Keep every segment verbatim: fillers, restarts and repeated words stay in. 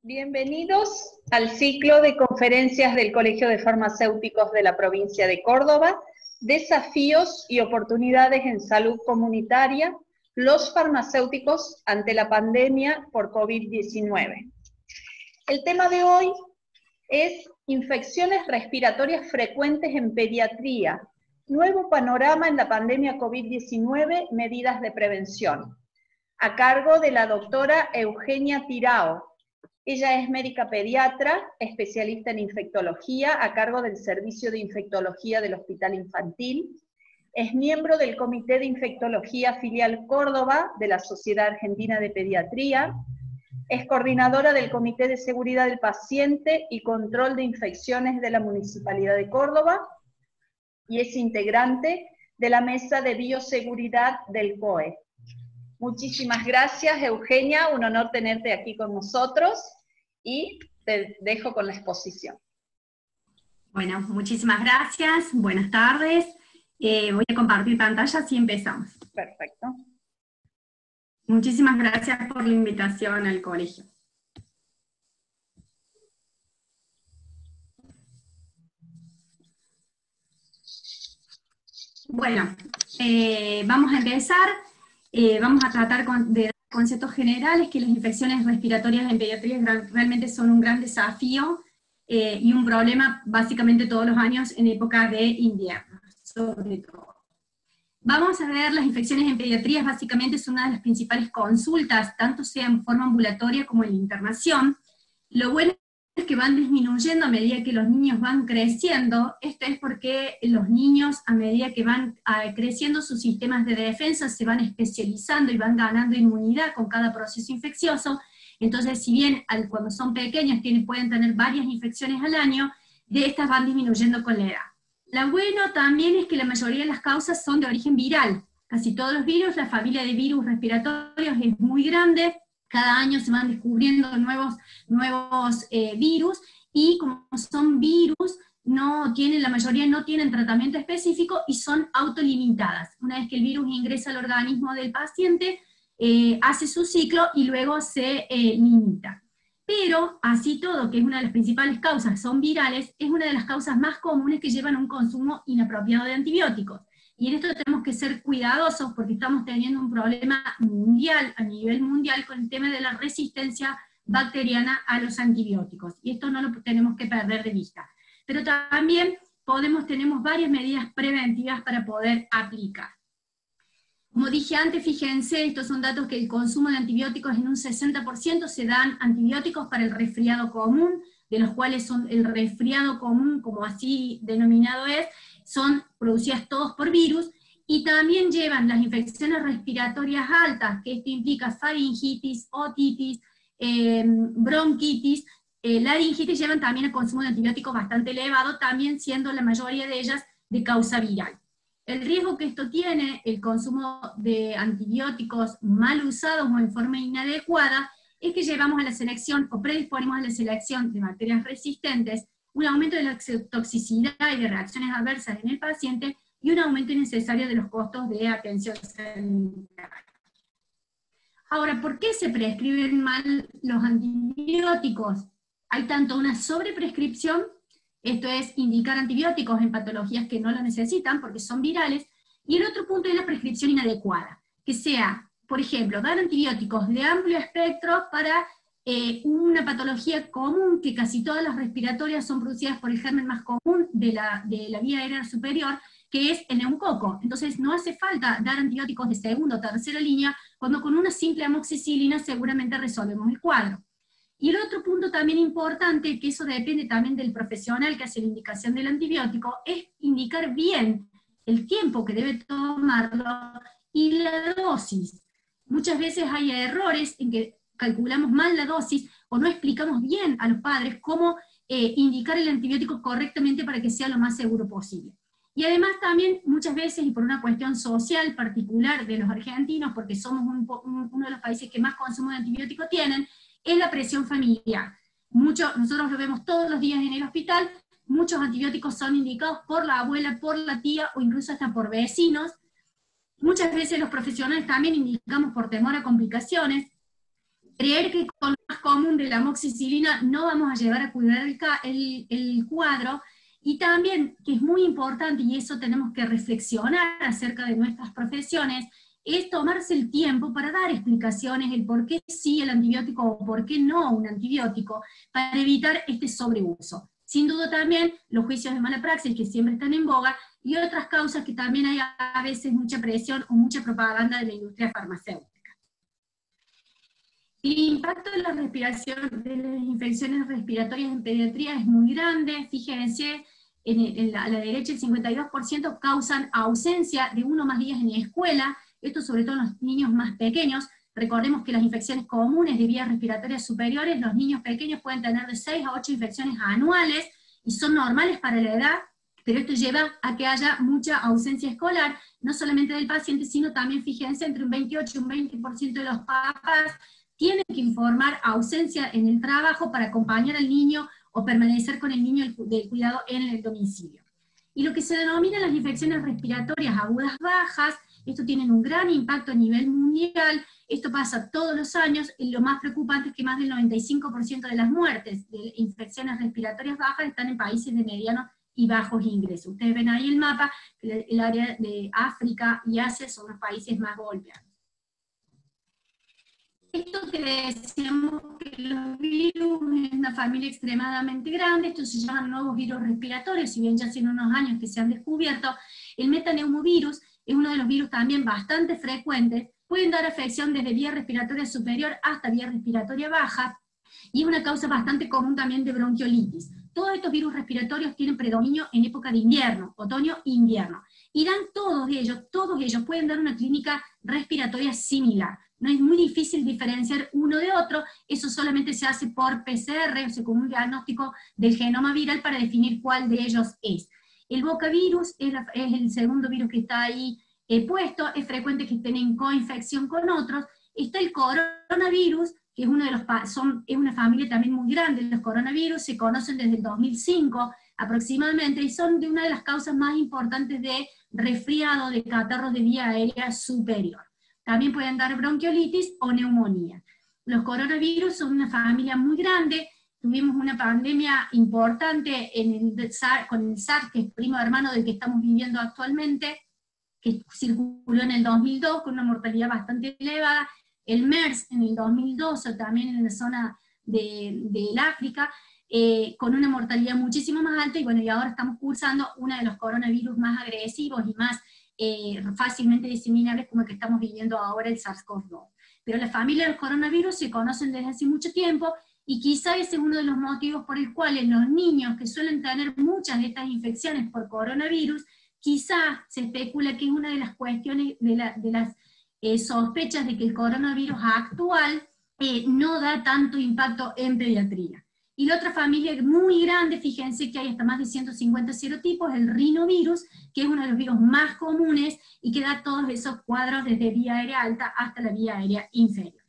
Bienvenidos al ciclo de conferencias del Colegio de Farmacéuticos de la provincia de Córdoba, Desafíos y oportunidades en salud comunitaria, los farmacéuticos ante la pandemia por COVID diecinueve. El tema de hoy es infecciones respiratorias frecuentes en pediatría, nuevo panorama en la pandemia COVID diecinueve, medidas de prevención, a cargo de la doctora Eugenia Tirao. Ella es médica pediatra, especialista en infectología, a cargo del Servicio de Infectología del Hospital Infantil. Es miembro del Comité de Infectología Filial Córdoba de la Sociedad Argentina de Pediatría. Es coordinadora del Comité de Seguridad del Paciente y Control de Infecciones de la Municipalidad de Córdoba. Y es integrante de la Mesa de Bioseguridad del C O E. Muchísimas gracias, Eugenia, un honor tenerte aquí con nosotros, y te dejo con la exposición. Bueno, muchísimas gracias, buenas tardes. Eh, voy a compartir pantalla, así empezamos. Perfecto. Muchísimas gracias por la invitación al colegio. Bueno, eh, vamos a empezar. Eh, vamos a tratar con, de conceptos generales, que las infecciones respiratorias en pediatría realmente son un gran desafío eh, y un problema básicamente todos los años en época de invierno, sobre todo. Vamos a ver, las infecciones en pediatría básicamente son una de las principales consultas, tanto sea en forma ambulatoria como en la internación. Lo bueno es que van disminuyendo a medida que los niños van creciendo. Esto es porque los niños, a medida que van uh, creciendo, sus sistemas de defensa se van especializando y van ganando inmunidad con cada proceso infeccioso. Entonces, si bien al, cuando son pequeños tienen, pueden tener varias infecciones al año, de estas van disminuyendo con la edad. Lo bueno también es que la mayoría de las causas son de origen viral. Casi todos los virus, la familia de virus respiratorios es muy grande. Cada año se van descubriendo nuevos, nuevos eh, virus, y como son virus, no tienen, la mayoría no tienen tratamiento específico y son autolimitadas. Una vez que el virus ingresa al organismo del paciente, eh, hace su ciclo y luego se eh, limita. Pero, así todo, que es una de las principales causas, son virales, es una de las causas más comunes que llevan a un consumo inapropiado de antibióticos. Y en esto tenemos que ser cuidadosos porque estamos teniendo un problema mundial, a nivel mundial, con el tema de la resistencia bacteriana a los antibióticos. Y esto no lo tenemos que perder de vista. Pero también podemos, tenemos varias medidas preventivas para poder aplicar. Como dije antes, fíjense, estos son datos que el consumo de antibióticos en un sesenta por ciento se dan antibióticos para el resfriado común, de los cuales son el resfriado común, como así denominado es, son producidas todos por virus, y también llevan las infecciones respiratorias altas, que esto implica faringitis, otitis, eh, bronquitis, eh, laringitis, llevan también el consumo de antibióticos bastante elevado, también siendo la mayoría de ellas de causa viral. El riesgo que esto tiene, el consumo de antibióticos mal usados o en forma inadecuada, es que llevamos a la selección, o predisponemos a la selección de bacterias resistentes, un aumento de la toxicidad y de reacciones adversas en el paciente, y un aumento innecesario de los costos de atención sanitaria. Ahora, ¿por qué se prescriben mal los antibióticos? Hay tanto una sobreprescripción, esto es indicar antibióticos en patologías que no lo necesitan porque son virales, y el otro punto es la prescripción inadecuada, que sea, por ejemplo, dar antibióticos de amplio espectro para Eh, una patología común, que casi todas las respiratorias son producidas por el germen más común de la, de la vía aérea superior, que es el neumococo. Entonces no hace falta dar antibióticos de segunda o tercera línea, cuando con una simple amoxicilina seguramente resolvemos el cuadro. Y el otro punto también importante, que eso depende también del profesional que hace la indicación del antibiótico, es indicar bien el tiempo que debe tomarlo y la dosis. Muchas veces hay errores en que calculamos mal la dosis, o no explicamos bien a los padres cómo eh, indicar el antibiótico correctamente para que sea lo más seguro posible. Y además también, muchas veces, y por una cuestión social particular de los argentinos, porque somos un, un, uno de los países que más consumo de antibióticos tienen, es la presión familiar. Mucho, nosotros lo vemos todos los días en el hospital, muchos antibióticos son indicados por la abuela, por la tía, o incluso hasta por vecinos. Muchas veces los profesionales también indicamos por temor a complicaciones, creer que con lo más común de la amoxicilina no vamos a llegar a cuidar el, el, el cuadro, y también, que es muy importante, y eso tenemos que reflexionar acerca de nuestras profesiones, es tomarse el tiempo para dar explicaciones, el por qué sí el antibiótico o por qué no un antibiótico, para evitar este sobreuso. Sin duda también los juicios de mala praxis que siempre están en boga, y otras causas que también hay a veces mucha presión o mucha propaganda de la industria farmacéutica. El impacto de la respiración, de las infecciones respiratorias en pediatría es muy grande. Fíjense, en, en la, a la derecha el cincuenta y dos por ciento causan ausencia de uno o más días en la escuela, esto sobre todo en los niños más pequeños. Recordemos que las infecciones comunes de vías respiratorias superiores, los niños pequeños pueden tener de seis a ocho infecciones anuales, y son normales para la edad, pero esto lleva a que haya mucha ausencia escolar, no solamente del paciente, sino también, fíjense, entre un veintiocho y un veinte por ciento de los papás tienen que informar ausencia en el trabajo para acompañar al niño o permanecer con el niño del cuidado en el domicilio. Y lo que se denomina las infecciones respiratorias agudas bajas, esto tiene un gran impacto a nivel mundial, esto pasa todos los años, y lo más preocupante es que más del noventa y cinco por ciento de las muertes de infecciones respiratorias bajas están en países de medianos y bajos ingresos. Ustedes ven ahí el mapa, el área de África y Asia son los países más golpeados. Esto que decíamos que los virus es una familia extremadamente grande, estos se llaman nuevos virus respiratorios, si bien ya hace unos años que se han descubierto. El metaneumovirus es uno de los virus también bastante frecuentes, pueden dar afección desde vía respiratoria superior hasta vía respiratoria baja, y es una causa bastante común también de bronquiolitis. Todos estos virus respiratorios tienen predominio en época de invierno, otoño e invierno, y dan todos ellos, todos ellos pueden dar una clínica respiratoria similar. No es muy difícil diferenciar uno de otro, eso solamente se hace por P C R, o sea, con un diagnóstico del genoma viral para definir cuál de ellos es. El bocavirus es, la, es el segundo virus que está ahí eh, puesto, es frecuente que estén en coinfección con otros. Está el coronavirus, que es, uno de los, son, es una familia también muy grande. Los coronavirus se conocen desde el dos mil cinco aproximadamente, y son de una de las causas más importantes de resfriado, de catarros de vía aérea superior. También pueden dar bronquiolitis o neumonía. Los coronavirus son una familia muy grande. Tuvimos una pandemia importante en el SARS, con el SARS, que es primo hermano del que estamos viviendo actualmente, que circuló en el dos mil dos con una mortalidad bastante elevada. El MERS en el dos mil doce, también en la zona del de, de África, eh, con una mortalidad muchísimo más alta, y bueno, y ahora estamos cursando uno de los coronavirus más agresivos y más eh, fácilmente diseminables como el que estamos viviendo ahora, el SARS CoV dos. Pero la familia de los coronavirus se conocen desde hace mucho tiempo, y quizá ese es uno de los motivos por el cual los niños que suelen tener muchas de estas infecciones por coronavirus, quizá se especula que es una de las cuestiones, de, la, de las eh, sospechas de que el coronavirus actual eh, no da tanto impacto en pediatría. Y la otra familia muy grande, fíjense que hay hasta más de ciento cincuenta serotipos, el rinovirus, que es uno de los virus más comunes y que da todos esos cuadros desde vía aérea alta hasta la vía aérea inferior.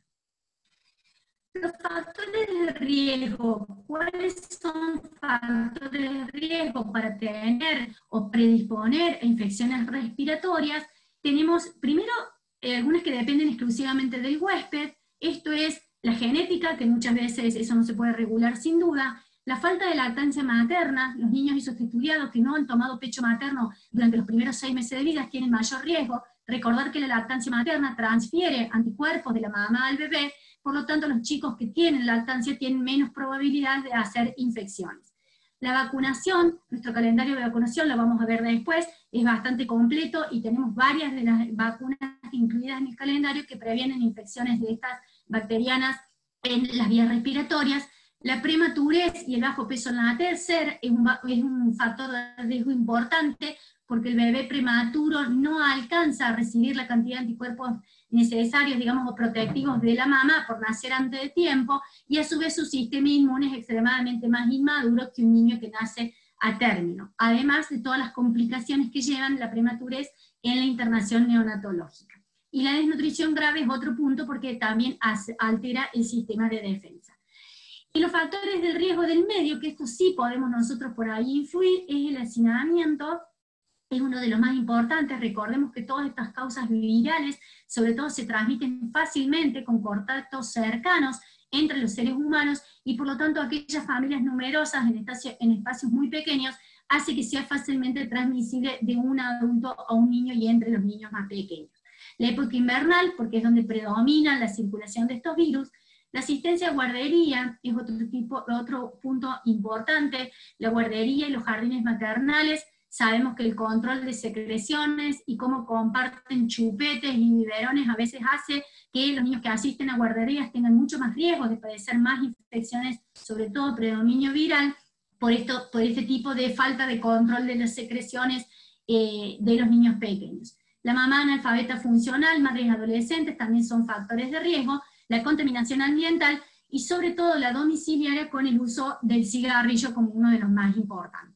Los factores de riesgo, ¿cuáles son factores de riesgo para tener o predisponer a infecciones respiratorias? Tenemos primero eh, algunas que dependen exclusivamente del huésped, esto es la genética, que muchas veces eso no se puede regular sin duda, la falta de lactancia materna, los niños y sus estudiados que no han tomado pecho materno durante los primeros seis meses de vida tienen mayor riesgo. Recordar que la lactancia materna transfiere anticuerpos de la mamá al bebé, por lo tanto los chicos que tienen lactancia tienen menos probabilidad de hacer infecciones. La vacunación, nuestro calendario de vacunación, lo vamos a ver después, es bastante completo y tenemos varias de las vacunas incluidas en el calendario que previenen infecciones de estas bacterianas en las vías respiratorias. La prematurez y el bajo peso al nacer es un, es un factor de riesgo importante, porque el bebé prematuro no alcanza a recibir la cantidad de anticuerpos necesarios, digamos, o protectivos de la mamá por nacer antes de tiempo, y a su vez su sistema inmune es extremadamente más inmaduro que un niño que nace a término, además de todas las complicaciones que llevan la prematurez en la internación neonatológica. Y la desnutrición grave es otro punto porque también hace, altera el sistema de defensa. Y los factores del riesgo del medio, que esto sí podemos nosotros por ahí influir, es el hacinamiento, es uno de los más importantes. Recordemos que todas estas causas virales, sobre todo, se transmiten fácilmente con contactos cercanos entre los seres humanos, y por lo tanto aquellas familias numerosas en espacios, en espacios muy pequeños, hace que sea fácilmente transmisible de un adulto a un niño y entre los niños más pequeños. La época invernal, porque es donde predomina la circulación de estos virus. La asistencia a guardería es otro, tipo, otro punto importante. La guardería y los jardines maternales, sabemos que el control de secreciones y cómo comparten chupetes y biberones a veces hace que los niños que asisten a guarderías tengan mucho más riesgo de padecer más infecciones, sobre todo predominio viral, por, esto, por este tipo de falta de control de las secreciones eh, de los niños pequeños. La mamá analfabeta funcional, madres adolescentes también son factores de riesgo, la contaminación ambiental y sobre todo la domiciliaria con el uso del cigarrillo como uno de los más importantes.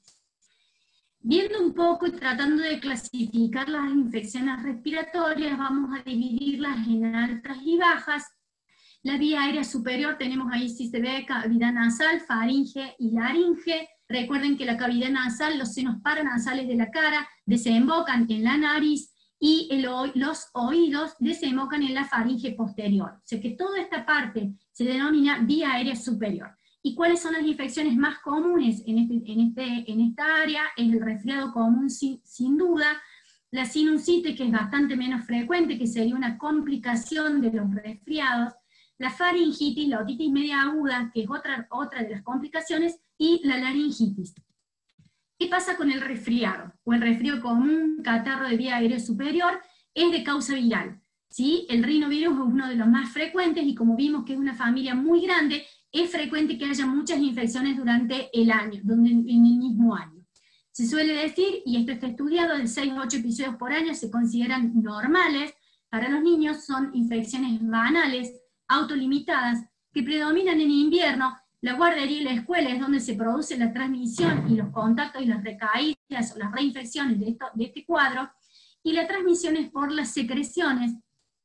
Viendo un poco y tratando de clasificar las infecciones respiratorias, vamos a dividirlas en altas y bajas. La vía aérea superior, tenemos ahí, si se ve, cavidad nasal, faringe y laringe. Recuerden que la cavidad nasal, los senos paranasales de la cara, desembocan en la nariz, y el, los oídos desembocan en la faringe posterior. O sea que toda esta parte se denomina vía aérea superior. ¿Y cuáles son las infecciones más comunes en, este, en, este, en esta área? Es el resfriado común sin, sin duda, la sinusitis, que es bastante menos frecuente, que sería una complicación de los resfriados, la faringitis, la otitis media aguda, que es otra, otra de las complicaciones, y la laringitis. ¿Qué pasa con el resfriado? O el resfrío común, catarro de vía aérea superior, es de causa viral, ¿sí? El rinovirus es uno de los más frecuentes, y como vimos que es una familia muy grande, es frecuente que haya muchas infecciones durante el año, donde, en el mismo año. Se suele decir, y esto está estudiado, de seis a ocho episodios por año se consideran normales. Para los niños son infecciones banales, autolimitadas, que predominan en invierno. La guardería y la escuela es donde se produce la transmisión y los contactos y las recaídas o las reinfecciones de, esto, de este cuadro, y la transmisión es por las secreciones.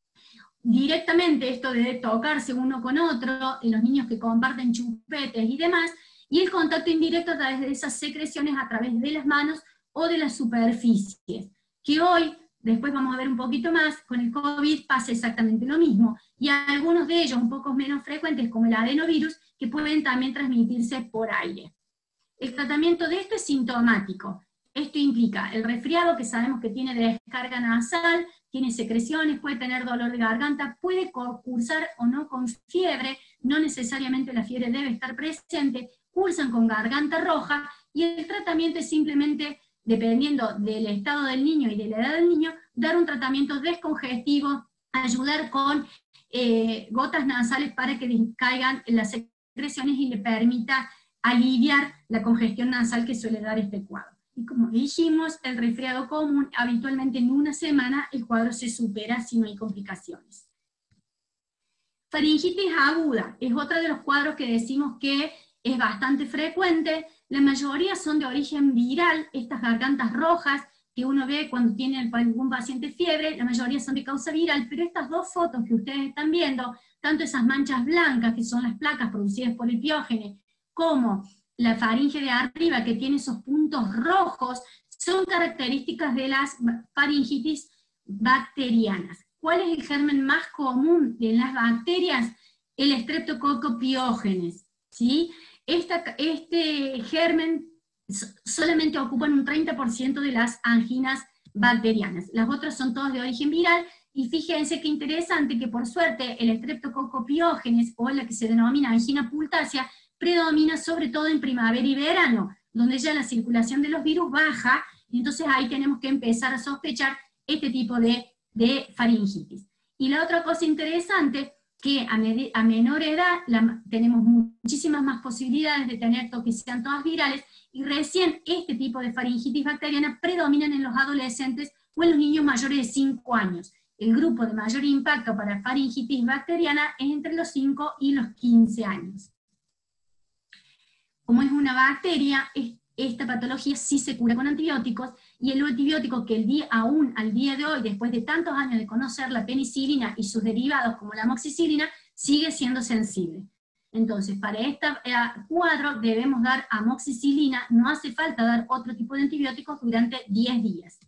Directamente esto de tocarse uno con otro, en los niños que comparten chupetes y demás, y el contacto indirecto a través de esas secreciones a través de las manos o de las superficies, que hoy, después vamos a ver un poquito más, con el COVID pasa exactamente lo mismo, y algunos de ellos un poco menos frecuentes, como el adenovirus, que pueden también transmitirse por aire. El tratamiento de esto es sintomático. Esto implica el resfriado, que sabemos que tiene descarga nasal, tiene secreciones, puede tener dolor de garganta, puede cursar o no con fiebre, no necesariamente la fiebre debe estar presente, cursan con garganta roja, y el tratamiento es simplemente, dependiendo del estado del niño y de la edad del niño, dar un tratamiento descongestivo, ayudar con eh, gotas nasales para que caigan las secreciones y le permita aliviar la congestión nasal que suele dar este cuadro. Y como dijimos, el resfriado común, habitualmente en una semana el cuadro se supera si no hay complicaciones. Faringitis aguda es otro de los cuadros que decimos que es bastante frecuente. La mayoría son de origen viral, estas gargantas rojas que uno ve cuando tiene algún paciente fiebre, la mayoría son de causa viral, pero estas dos fotos que ustedes están viendo, tanto esas manchas blancas, que son las placas producidas por el piógene, como la faringe de arriba, que tiene esos puntos rojos, son características de las faringitis bacterianas. ¿Cuál es el germen más común de las bacterias? El Streptococcus pyogenes, ¿sí? Esta, este germen solamente ocupan un treinta por ciento de las anginas bacterianas. Las otras son todas de origen viral, y fíjense qué interesante que por suerte el Streptococcus pyogenes, o la que se denomina angina pultácea, predomina sobre todo en primavera y verano, donde ya la circulación de los virus baja, y entonces ahí tenemos que empezar a sospechar este tipo de, de faringitis. Y la otra cosa interesante, que a, a menor edad la, tenemos muchísimas más posibilidades de tener que sean todas virales, y recién este tipo de faringitis bacteriana predominan en los adolescentes o en los niños mayores de cinco años. El grupo de mayor impacto para faringitis bacteriana es entre los cinco y los quince años. Como es una bacteria, esta patología sí se cura con antibióticos, y el antibiótico que el día, aún al día de hoy, después de tantos años de conocer la penicilina y sus derivados como la amoxicilina, sigue siendo sensible. Entonces, para este cuadro debemos dar amoxicilina, no hace falta dar otro tipo de antibióticos durante diez días.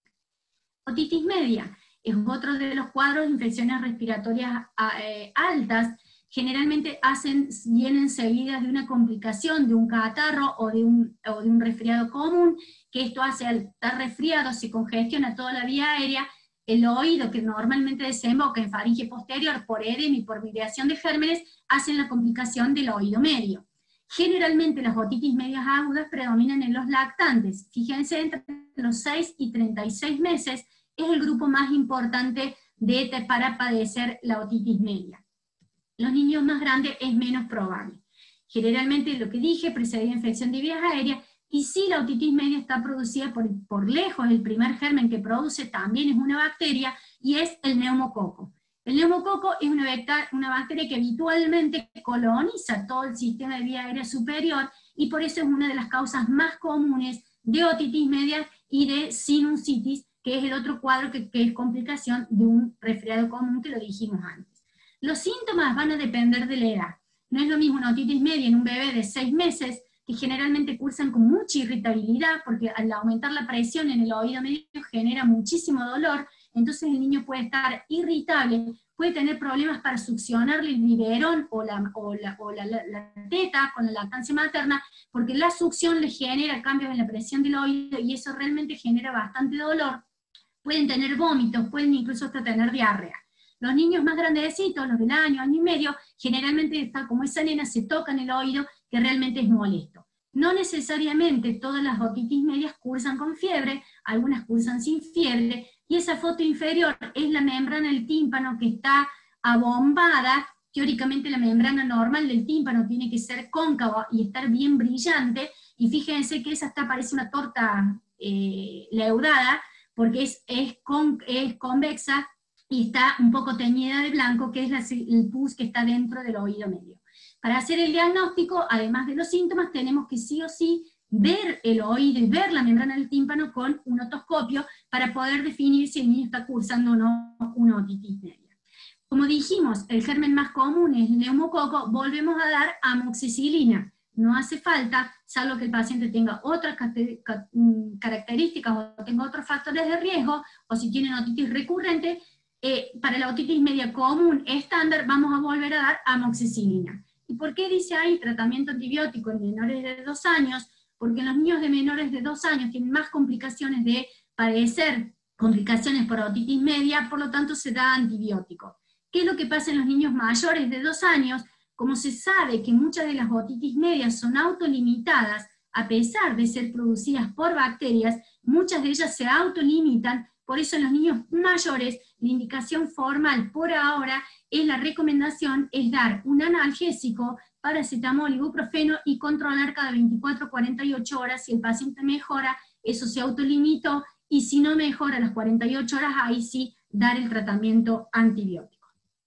Otitis media es otro de los cuadros de infecciones respiratorias eh, altas, generalmente hacen, vienen seguidas de una complicación, de un catarro o de un, o de un resfriado común, que esto hace, al estar resfriado, se congestiona toda la vía aérea, el oído, que normalmente desemboca en faringe posterior por edema y por migración de gérmenes, hacen la complicación del oído medio. Generalmente las otitis medias agudas predominan en los lactantes. Fíjense, entre los seis y treinta y seis meses es el grupo más importante de, para padecer la otitis media. Los niños más grandes es menos probable. Generalmente, lo que dije, precedida infección de vías aéreas, y si la otitis media está producida por, por lejos, el primer germen que produce también es una bacteria, y es el neumococo. El neumococo es una, una bacteria que habitualmente coloniza todo el sistema de vía aérea superior, y por eso es una de las causas más comunes de otitis media y de sinusitis, que es el otro cuadro que, que es complicación de un resfriado común, que lo dijimos antes. Los síntomas van a depender de la edad. No es lo mismo una otitis media en un bebé de seis meses, que generalmente cursan con mucha irritabilidad, porque al aumentar la presión en el oído medio genera muchísimo dolor, entonces el niño puede estar irritable, puede tener problemas para succionarle el biberón o la, o la, o la, la, la teta con la lactancia materna, porque la succión le genera cambios en la presión del oído, y eso realmente genera bastante dolor. Pueden tener vómitos, pueden incluso hasta tener diarrea. Los niños más grandecitos, los del año, año y medio, generalmente está como esa nena, se tocan el oído, que realmente es molesto. No necesariamente todas las otitis medias cursan con fiebre, algunas cursan sin fiebre, y esa foto inferior es la membrana del tímpano que está abombada. Teóricamente la membrana normal del tímpano tiene que ser cóncava y estar bien brillante, y fíjense que esa está, parece una torta eh, leudada, porque es, es, con, es convexa, y está un poco teñida de blanco, que es la, el pus que está dentro del oído medio. Para hacer el diagnóstico, además de los síntomas, tenemos que sí o sí ver el oído y ver la membrana del tímpano con un otoscopio para poder definir si el niño está cursando o no una otitis media. Como dijimos, el germen más común es el neumococo, volvemos a dar amoxicilina. No hace falta, salvo que el paciente tenga otras características o tenga otros factores de riesgo, o si tiene otitis recurrente, eh, para la otitis media común estándar vamos a volver a dar amoxicilina. ¿Y por qué dice ahí tratamiento antibiótico en menores de dos años? Porque los niños de menores de dos años tienen más complicaciones de padecer complicaciones por otitis media, por lo tanto se da antibiótico. ¿Qué es lo que pasa en los niños mayores de dos años? Como se sabe que muchas de las otitis medias son autolimitadas, a pesar de ser producidas por bacterias, muchas de ellas se autolimitan. Por eso en los niños mayores, la indicación formal por ahora es la recomendación, es dar un analgésico, paracetamol, ibuprofeno, y controlar cada veinticuatro a cuarenta y ocho horas. Si el paciente mejora, eso se autolimitó, y si no mejora a las cuarenta y ocho horas, ahí sí dar el tratamiento antibiótico.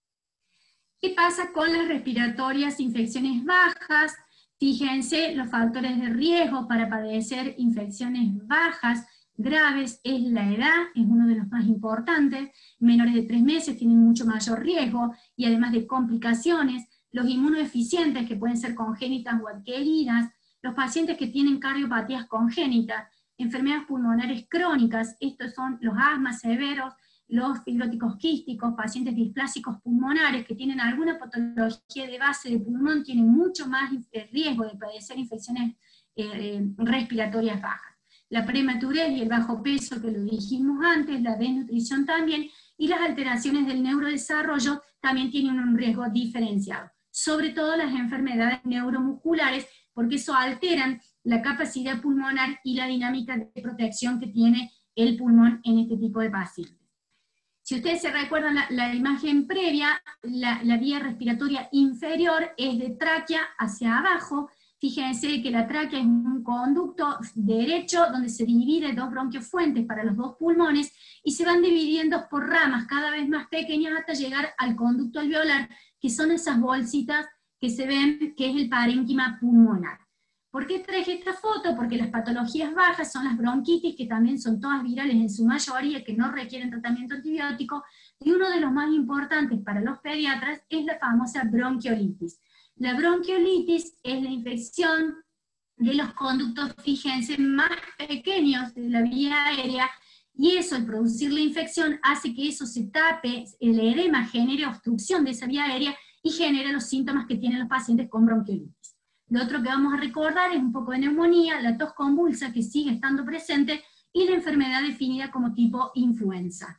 ¿Qué pasa con las respiratorias, infecciones bajas? Fíjense, los factores de riesgo para padecer infecciones bajas graves es la edad, es uno de los más importantes. Menores de tres meses tienen mucho mayor riesgo, y además de complicaciones, los inmunodeficientes, que pueden ser congénitas o adquiridas, los pacientes que tienen cardiopatías congénitas, enfermedades pulmonares crónicas, estos son los asmas severos, los fibróticos quísticos, pacientes displásicos pulmonares que tienen alguna patología de base de pulmón, tienen mucho más riesgo de padecer infecciones eh, respiratorias bajas. La prematurez y el bajo peso, que lo dijimos antes, la desnutrición también, y las alteraciones del neurodesarrollo también tienen un riesgo diferenciado. Sobre todo las enfermedades neuromusculares, porque eso alteran la capacidad pulmonar y la dinámica de protección que tiene el pulmón en este tipo de pacientes. Si ustedes se recuerdan la, la imagen previa, la, la vía respiratoria inferior es de tráquea hacia abajo. Fíjense que la tráquea es un conducto derecho donde se divide dos bronquiofuentes para los dos pulmones, y se van dividiendo por ramas cada vez más pequeñas hasta llegar al conducto alveolar, que son esas bolsitas que se ven, que es el parénquima pulmonar. ¿Por qué traje esta foto? Porque las patologías bajas son las bronquitis, que también son todas virales en su mayoría, que no requieren tratamiento antibiótico, y uno de los más importantes para los pediatras es la famosa bronquiolitis. La bronquiolitis es la infección de los conductos, fíjense, más pequeños de la vía aérea, y eso, al producir la infección, hace que eso se tape, el edema genere obstrucción de esa vía aérea y genera los síntomas que tienen los pacientes con bronquiolitis. Lo otro que vamos a recordar es un poco de neumonía, la tos convulsa que sigue estando presente, y la enfermedad definida como tipo influenza.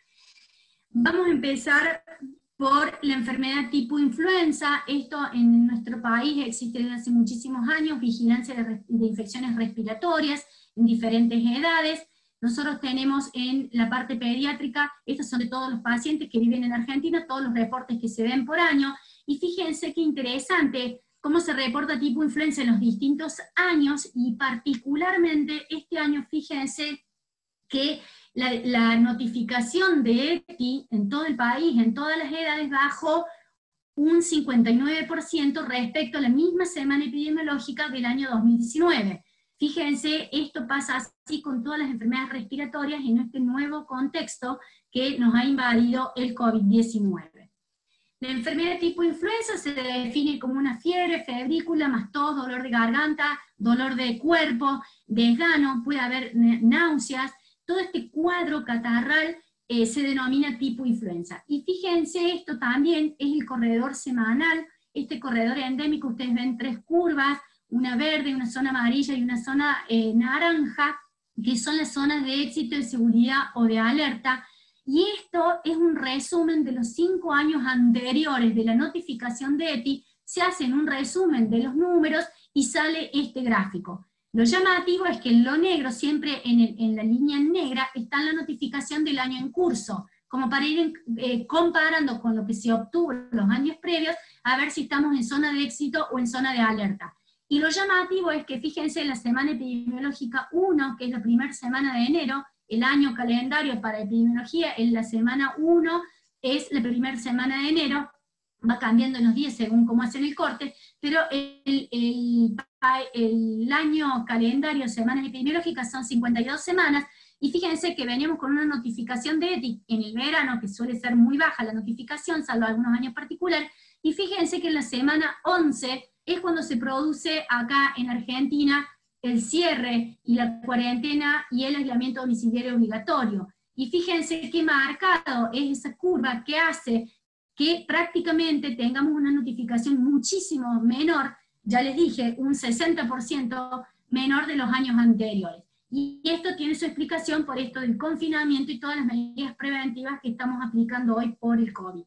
Vamos a empezar por la enfermedad tipo influenza. Esto en nuestro país existe desde hace muchísimos años, vigilancia de, de infecciones respiratorias en diferentes edades. Nosotros tenemos en la parte pediátrica, estos son de todos los pacientes que viven en Argentina, todos los reportes que se ven por año, y fíjense qué interesante cómo se reporta tipo influenza en los distintos años, y particularmente este año, fíjense que la, la notificación de EPI en todo el país, en todas las edades, bajó un cincuenta y nueve por ciento respecto a la misma semana epidemiológica del año dos mil diecinueve. Fíjense, esto pasa así con todas las enfermedades respiratorias en este nuevo contexto que nos ha invadido el COVID diecinueve. La enfermedad tipo influenza se define como una fiebre, febrícula, más tos, dolor de garganta, dolor de cuerpo, desgano, puede haber náuseas. Todo este cuadro catarral eh, se denomina tipo influenza. Y fíjense, esto también es el corredor semanal. Este corredor endémico, ustedes ven tres curvas, una verde, una zona amarilla y una zona eh, naranja, que son las zonas de éxito, de seguridad o de alerta. Y esto es un resumen de los cinco años anteriores de la notificación de EPI, se hace en un resumen de los números y sale este gráfico. Lo llamativo es que en lo negro, siempre en, el, en la línea negra, está la notificación del año en curso, como para ir eh, comparando con lo que se obtuvo en los años previos, a ver si estamos en zona de éxito o en zona de alerta. Y lo llamativo es que fíjense en la semana epidemiológica uno, que es la primera semana de enero, el año calendario para epidemiología, en la semana uno es la primera semana de enero, va cambiando en los días según cómo hacen el corte, pero el, el, el año calendario, semanas epidemiológicas, son cincuenta y dos semanas, y fíjense que veníamos con una notificación de EPI en el verano, que suele ser muy baja la notificación, salvo algunos años particulares, y fíjense que en la semana once es cuando se produce acá en Argentina el cierre y la cuarentena y el aislamiento domiciliario obligatorio. Y fíjense qué marcado es esa curva que hace que prácticamente tengamos una notificación muchísimo menor, ya les dije, un sesenta por ciento menor de los años anteriores. Y esto tiene su explicación por esto del confinamiento y todas las medidas preventivas que estamos aplicando hoy por el COVID.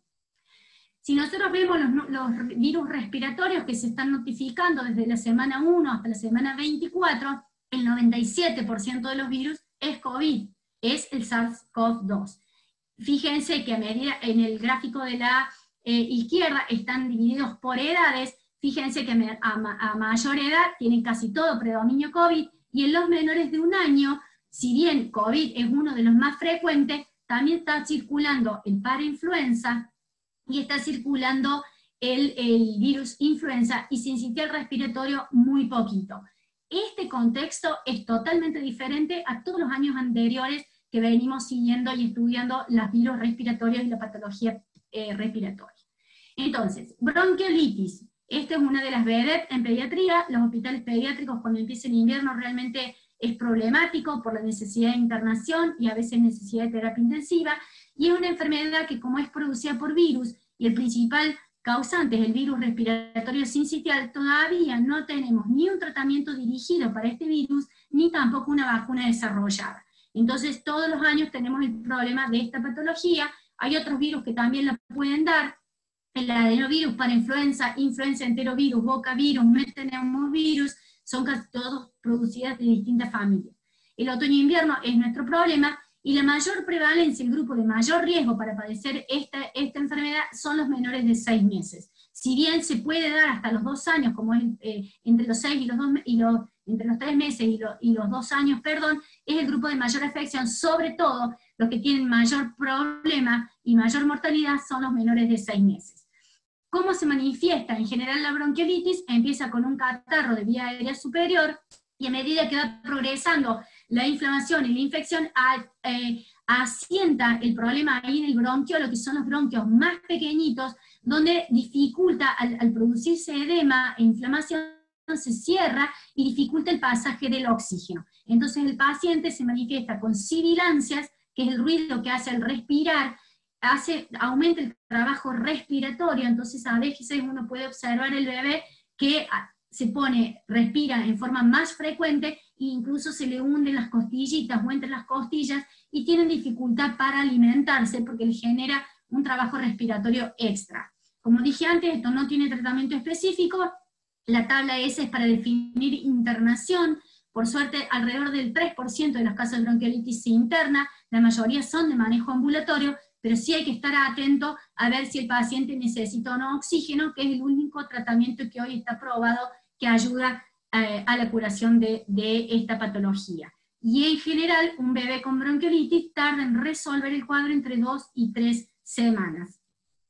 Si nosotros vemos los, los virus respiratorios que se están notificando desde la semana uno hasta la semana veinticuatro, el noventa y siete por ciento de los virus es COVID, es el SARS CoV dos. Fíjense que a medida, en el gráfico de la eh, izquierda están divididos por edades. Fíjense que a, a mayor edad tienen casi todo predominio COVID, y en los menores de un año, si bien COVID es uno de los más frecuentes, también está circulando el parainfluenza, y está circulando el, el virus influenza, y sincitial respiratorio muy poquito. Este contexto es totalmente diferente a todos los años anteriores que venimos siguiendo y estudiando los virus respiratorios y la patología eh, respiratoria. Entonces, bronquiolitis. Esta es una de las B E D E P en pediatría. Los hospitales pediátricos, cuando empieza el invierno, realmente es problemático por la necesidad de internación y a veces necesidad de terapia intensiva, y es una enfermedad que, como es producida por virus, y el principal causante es el virus respiratorio sincitial, todavía no tenemos ni un tratamiento dirigido para este virus, ni tampoco una vacuna desarrollada. Entonces todos los años tenemos el problema de esta patología. Hay otros virus que también la pueden dar, el adenovirus, parainfluenza, influenza enterovirus, bocavirus, meteneumovirus, son casi todos producidas de distintas familias. El otoño-invierno es nuestro problema, y la mayor prevalencia, el grupo de mayor riesgo para padecer esta, esta enfermedad son los menores de seis meses. Si bien se puede dar hasta los dos años, como es eh, entre los seis y los dos, y los, entre los tres meses y, lo, y los dos años, perdón, es el grupo de mayor afección. Sobre todo, los que tienen mayor problema y mayor mortalidad son los menores de seis meses. ¿Cómo se manifiesta? En general la bronquiolitis empieza con un catarro de vía aérea superior, y a medida que va progresando la inflamación y la infección, a, eh, asienta el problema ahí en el bronquiolo, que son los bronquios más pequeñitos, donde dificulta, al, al producirse edema e inflamación, se cierra y dificulta el pasaje del oxígeno. Entonces el paciente se manifiesta con sibilancias, que es el ruido que hace al respirar, hace, aumenta el trabajo respiratorio, entonces a veces uno puede observar el bebé que se pone, respira en forma más frecuente, e incluso se le hunden las costillitas o entre las costillas, y tienen dificultad para alimentarse porque le genera un trabajo respiratorio extra. Como dije antes, esto no tiene tratamiento específico, la tabla S es para definir internación. Por suerte, alrededor del tres por ciento de los casos de bronquiolitis se interna, la mayoría son de manejo ambulatorio, pero sí hay que estar atento a ver si el paciente necesita o no oxígeno, que es el único tratamiento que hoy está probado que ayuda eh, a la curación de, de esta patología. Y en general, un bebé con bronquiolitis tarda en resolver el cuadro entre dos y tres semanas.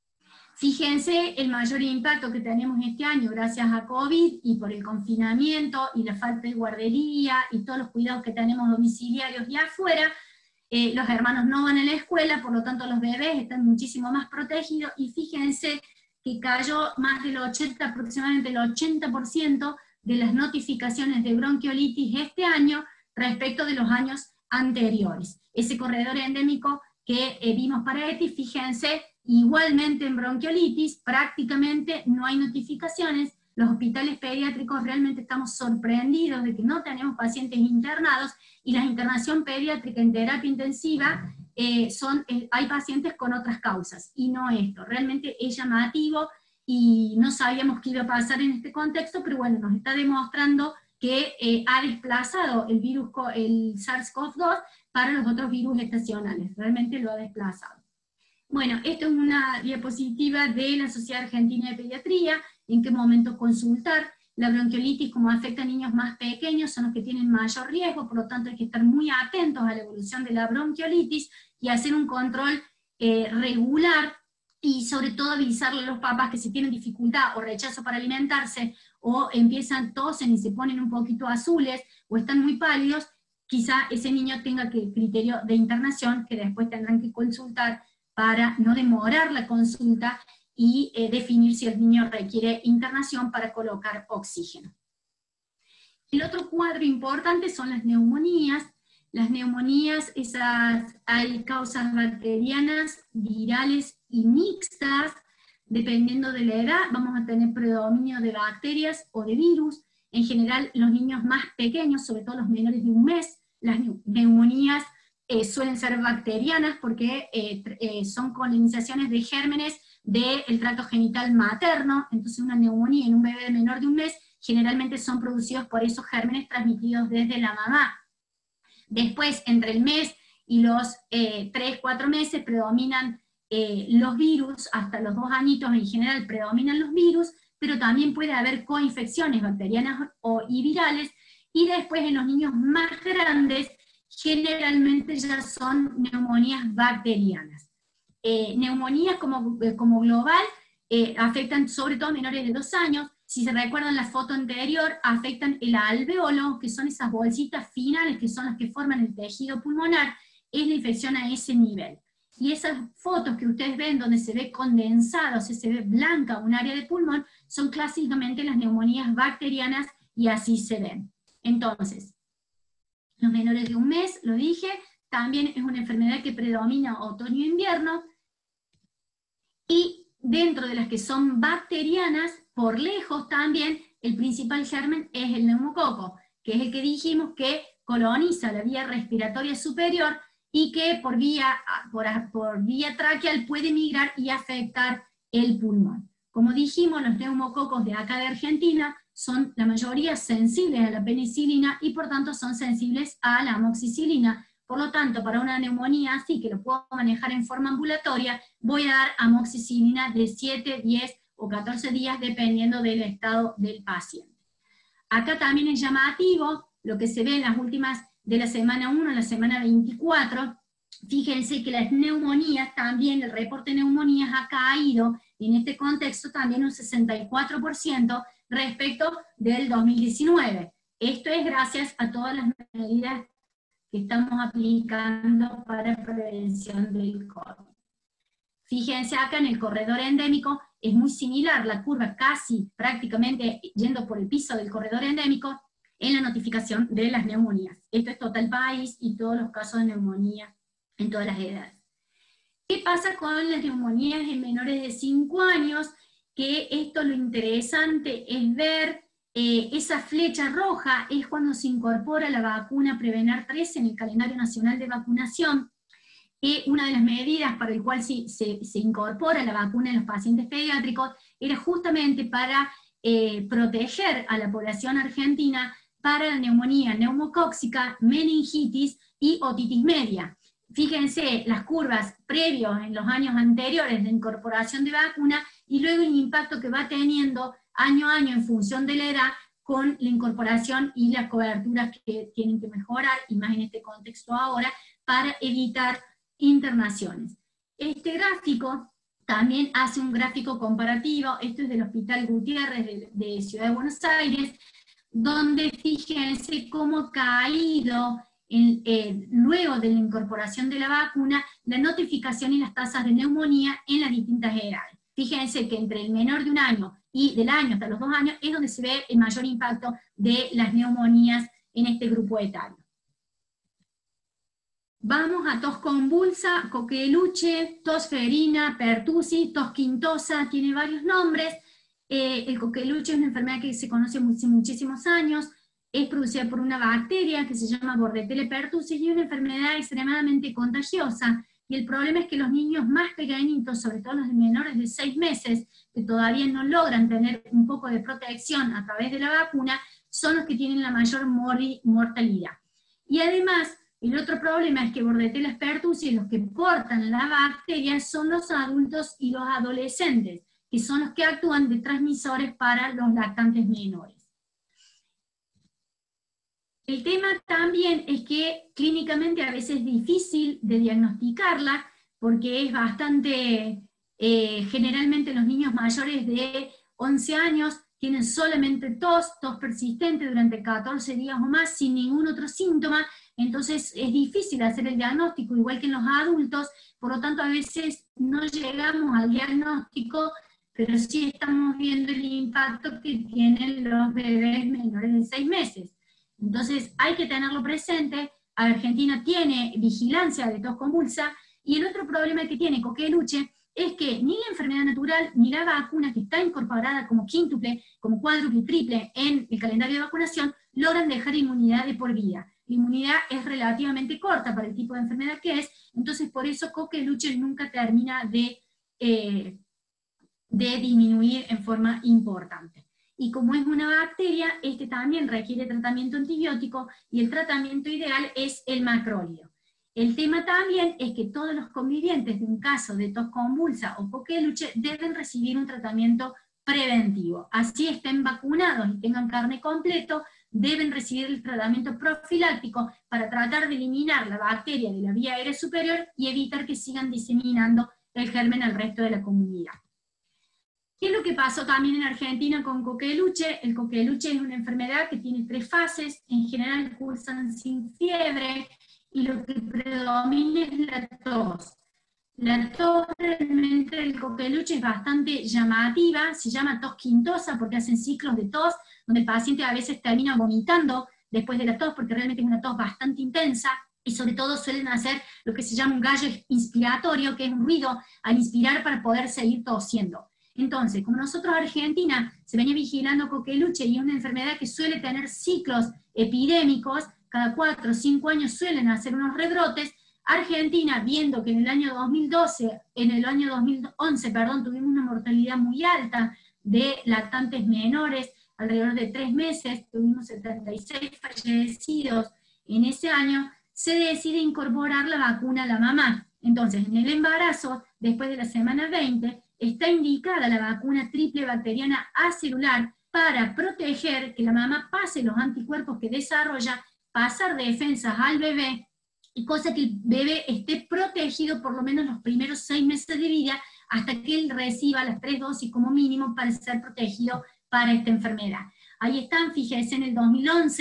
Fíjense el mayor impacto que tenemos este año gracias a COVID y por el confinamiento y la falta de guardería y todos los cuidados que tenemos domiciliarios y afuera. Eh, los hermanos no van a la escuela, por lo tanto los bebés están muchísimo más protegidos, y fíjense que cayó más del ochenta, aproximadamente el ochenta por ciento de las notificaciones de bronquiolitis este año respecto de los años anteriores. Ese corredor endémico que eh, vimos para ETI, fíjense, igualmente en bronquiolitis prácticamente no hay notificaciones. Los hospitales pediátricos realmente estamos sorprendidos de que no tenemos pacientes internados, y la internación pediátrica en terapia intensiva, eh, son, eh, hay pacientes con otras causas, y no esto. Realmente es llamativo, y no sabíamos qué iba a pasar en este contexto, pero bueno, nos está demostrando que eh, ha desplazado el virus, el SARS CoV dos para los otros virus estacionales, realmente lo ha desplazado. Bueno, esto es una diapositiva de la Sociedad Argentina de Pediatría, en qué momento consultar. La bronquiolitis, como afecta a niños más pequeños, son los que tienen mayor riesgo, por lo tanto hay que estar muy atentos a la evolución de la bronquiolitis y hacer un control eh, regular, y sobre todo avisarle a los papás que si tienen dificultad o rechazo para alimentarse, o empiezan, tosen y se ponen un poquito azules, o están muy pálidos, quizá ese niño tenga que criterio de internación, que después tendrán que consultar para no demorar la consulta, y eh, definir si el niño requiere internación para colocar oxígeno. El otro cuadro importante son las neumonías. Las neumonías, esas, hay causas bacterianas, virales y mixtas. Dependiendo de la edad, vamos a tener predominio de bacterias o de virus. En general, los niños más pequeños, sobre todo los menores de un mes, las neumonías eh, suelen ser bacterianas porque eh, eh, son colonizaciones de gérmenes del tracto genital materno. Entonces una neumonía en un bebé menor de un mes generalmente son producidos por esos gérmenes transmitidos desde la mamá. Después, entre el mes y los eh, tres, cuatro meses, predominan eh, los virus, hasta los dos añitos en general predominan los virus, pero también puede haber coinfecciones bacterianas o, y virales, y después en los niños más grandes, generalmente ya son neumonías bacterianas. Eh, neumonías como, como global eh, afectan sobre todo menores de dos años. Si se recuerdan la foto anterior, afectan el alveolo, que son esas bolsitas finales que son las que forman el tejido pulmonar. Es la infección a ese nivel. Y esas fotos que ustedes ven donde se ve condensado, o sea, se ve blanca un área de pulmón, son clásicamente las neumonías bacterianas, y así se ven. Entonces, los menores de un mes, lo dije, también es una enfermedad que predomina otoño-invierno, y dentro de las que son bacterianas, por lejos también, el principal germen es el neumococo, que es el que dijimos que coloniza la vía respiratoria superior, y que por vía, por, por vía traqueal puede migrar y afectar el pulmón. Como dijimos, los neumococos de acá de Argentina son la mayoría sensibles a la penicilina, y por tanto son sensibles a la amoxicilina. Por lo tanto, para una neumonía así, que lo puedo manejar en forma ambulatoria, voy a dar amoxicilina de siete, diez o catorce días, dependiendo del estado del paciente. Acá también es llamativo lo que se ve en las últimas, de la semana uno a la semana veinticuatro, fíjense que las neumonías también, el reporte de neumonías ha caído, en este contexto también un sesenta y cuatro por ciento respecto del dos mil diecinueve. Esto es gracias a todas las medidas que estamos aplicando para prevención del COVID. Fíjense acá en el corredor endémico, es muy similar la curva, casi prácticamente yendo por el piso del corredor endémico, en la notificación de las neumonías. Esto es total país y todos los casos de neumonía en todas las edades. ¿Qué pasa con las neumonías en menores de cinco años? Que esto lo interesante es ver eh, esa flecha roja, es cuando se incorpora la vacuna Prevenar tres en el calendario nacional de vacunación, que una de las medidas para el cual se, se, se incorpora la vacuna en los pacientes pediátricos era justamente para eh, proteger a la población argentina para la neumonía neumocóxica, meningitis y otitis media. Fíjense las curvas previos en los años anteriores de incorporación de vacuna y luego el impacto que va teniendo año a año en función de la edad con la incorporación y las coberturas que tienen que mejorar, y más en este contexto ahora, para evitar internaciones. Este gráfico también hace un gráfico comparativo, esto es del Hospital Gutiérrez de, de Ciudad de Buenos Aires, donde fíjense cómo ha caído en, eh, luego de la incorporación de la vacuna, la notificación y las tasas de neumonía en las distintas edades. Fíjense que entre el menor de un año y del año hasta los dos años es donde se ve el mayor impacto de las neumonías en este grupo etario. Vamos a tos convulsa, coqueluche, tos febrina, pertussis, tos quintosa, tiene varios nombres. Eh, el coqueluche es una enfermedad que se conoce hace muchísimos años, es producida por una bacteria que se llama Bordetella pertussis y es una enfermedad extremadamente contagiosa. Y el problema es que los niños más pequeñitos, sobre todo los de menores de seis meses, que todavía no logran tener un poco de protección a través de la vacuna, son los que tienen la mayor mortalidad. Y además, el otro problema es que Bordetella pertussis, los que portan la bacteria, son los adultos y los adolescentes, que son los que actúan de transmisores para los lactantes menores. El tema también es que clínicamente a veces es difícil de diagnosticarla, porque es bastante, eh, generalmente los niños mayores de once años tienen solamente tos, tos persistente durante catorce días o más, sin ningún otro síntoma, entonces es difícil hacer el diagnóstico, igual que en los adultos, por lo tanto a veces no llegamos al diagnóstico, pero sí estamos viendo el impacto que tienen los bebés menores de seis meses. Entonces hay que tenerlo presente. Argentina tiene vigilancia de tos convulsa, y el otro problema que tiene coqueluche es que ni la enfermedad natural ni la vacuna, que está incorporada como quíntuple, como cuádruple y triple en el calendario de vacunación, logran dejar inmunidad de por vida. La inmunidad es relativamente corta para el tipo de enfermedad que es, entonces por eso coqueluche nunca termina de, eh, de disminuir en forma importante. Y como es una bacteria, este también requiere tratamiento antibiótico, y el tratamiento ideal es el macrólido. El tema también es que todos los convivientes de un caso de tos convulsa o coqueluche deben recibir un tratamiento preventivo. Así estén vacunados y tengan carne completo, deben recibir el tratamiento profiláctico para tratar de eliminar la bacteria de la vía aérea superior y evitar que sigan diseminando el germen al resto de la comunidad. ¿Qué es lo que pasó también en Argentina con coqueluche? El coqueluche es una enfermedad que tiene tres fases, en general cursan sin fiebre, y lo que predomina es la tos. La tos realmente del coqueluche es bastante llamativa, se llama tos quintosa porque hacen ciclos de tos, donde el paciente a veces termina vomitando después de la tos, porque realmente es una tos bastante intensa, y sobre todo suelen hacer lo que se llama un gallo inspiratorio, que es un ruido al inspirar para poder seguir tosiendo. Entonces, como nosotros Argentina se venía vigilando coqueluche, y es una enfermedad que suele tener ciclos epidémicos, cada cuatro o cinco años suelen hacer unos rebrotes, Argentina, viendo que en el año dos mil doce, en el año dos mil once, perdón, tuvimos una mortalidad muy alta de lactantes menores, alrededor de tres meses, tuvimos setenta y seis fallecidos en ese año, se decide incorporar la vacuna a la mamá. Entonces, en el embarazo, después de la semana veinte, está indicada la vacuna triple bacteriana acelular para proteger que la mamá pase los anticuerpos que desarrolla, pasar defensas al bebé, y cosa que el bebé esté protegido por lo menos los primeros seis meses de vida, hasta que él reciba las tres dosis como mínimo para ser protegido para esta enfermedad. Ahí están, fíjense, en el dos mil once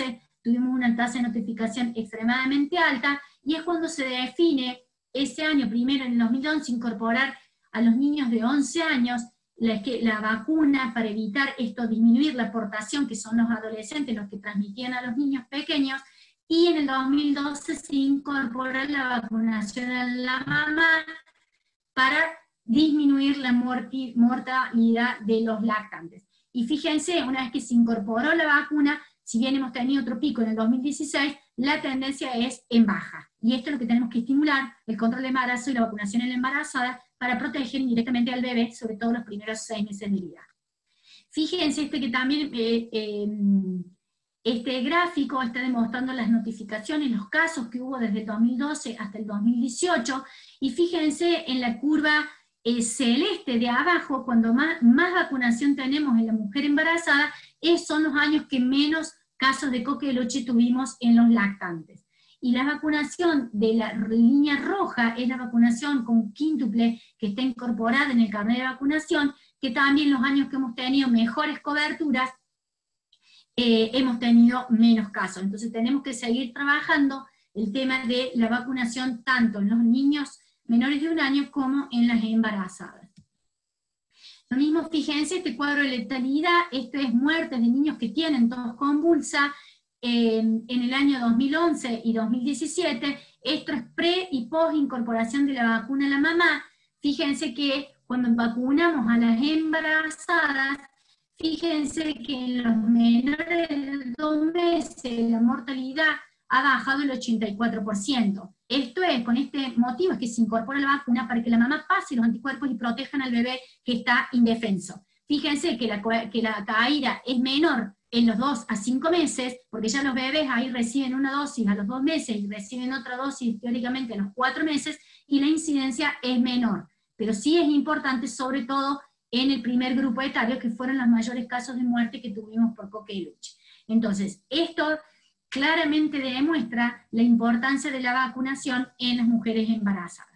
tuvimos una tasa de notificación extremadamente alta, y es cuando se define ese año, primero en el dos mil once, incorporar a los niños de once años la, que, la vacuna para evitar esto, disminuir la aportación, que son los adolescentes los que transmitían a los niños pequeños, y en el dos mil doce se incorpora la vacunación a la mamá para disminuir la morti, mortalidad de los lactantes. Y fíjense, una vez que se incorporó la vacuna, si bien hemos tenido otro pico en el dos mil dieciséis, la tendencia es en baja. Y esto es lo que tenemos que estimular, el control de embarazo y la vacunación en la embarazada, para proteger indirectamente al bebé, sobre todo los primeros seis meses de vida. Fíjense este que también, eh, eh, este gráfico está demostrando las notificaciones, los casos que hubo desde el dos mil doce hasta el dos mil dieciocho, y fíjense en la curva eh, celeste de abajo, cuando más, más vacunación tenemos en la mujer embarazada, es, son los años que menos casos de coqueluche tuvimos en los lactantes. Y la vacunación de la línea roja es la vacunación con quíntuple que está incorporada en el carnet de vacunación, que también los años que hemos tenido mejores coberturas, eh, hemos tenido menos casos. Entonces tenemos que seguir trabajando el tema de la vacunación tanto en los niños menores de un año como en las embarazadas. Lo mismo, fíjense, este cuadro de letalidad, esto es muertes de niños que tienen tos convulsa, eh, en el año dos mil once y dos mil diecisiete, esto es pre y post incorporación de la vacuna a la mamá. Fíjense que cuando vacunamos a las embarazadas, fíjense que en los menores de dos meses la mortalidad ha bajado el ochenta y cuatro por ciento. Esto es, con este motivo es que se incorpora la vacuna para que la mamá pase los anticuerpos y protejan al bebé que está indefenso. Fíjense que la, que la caída es menor en los dos a cinco meses, porque ya los bebés ahí reciben una dosis a los dos meses y reciben otra dosis teóricamente a los cuatro meses, y la incidencia es menor. Pero sí es importante, sobre todo en el primer grupo etario, que fueron los mayores casos de muerte que tuvimos por coqueluche. Entonces, esto claramente demuestra la importancia de la vacunación en las mujeres embarazadas.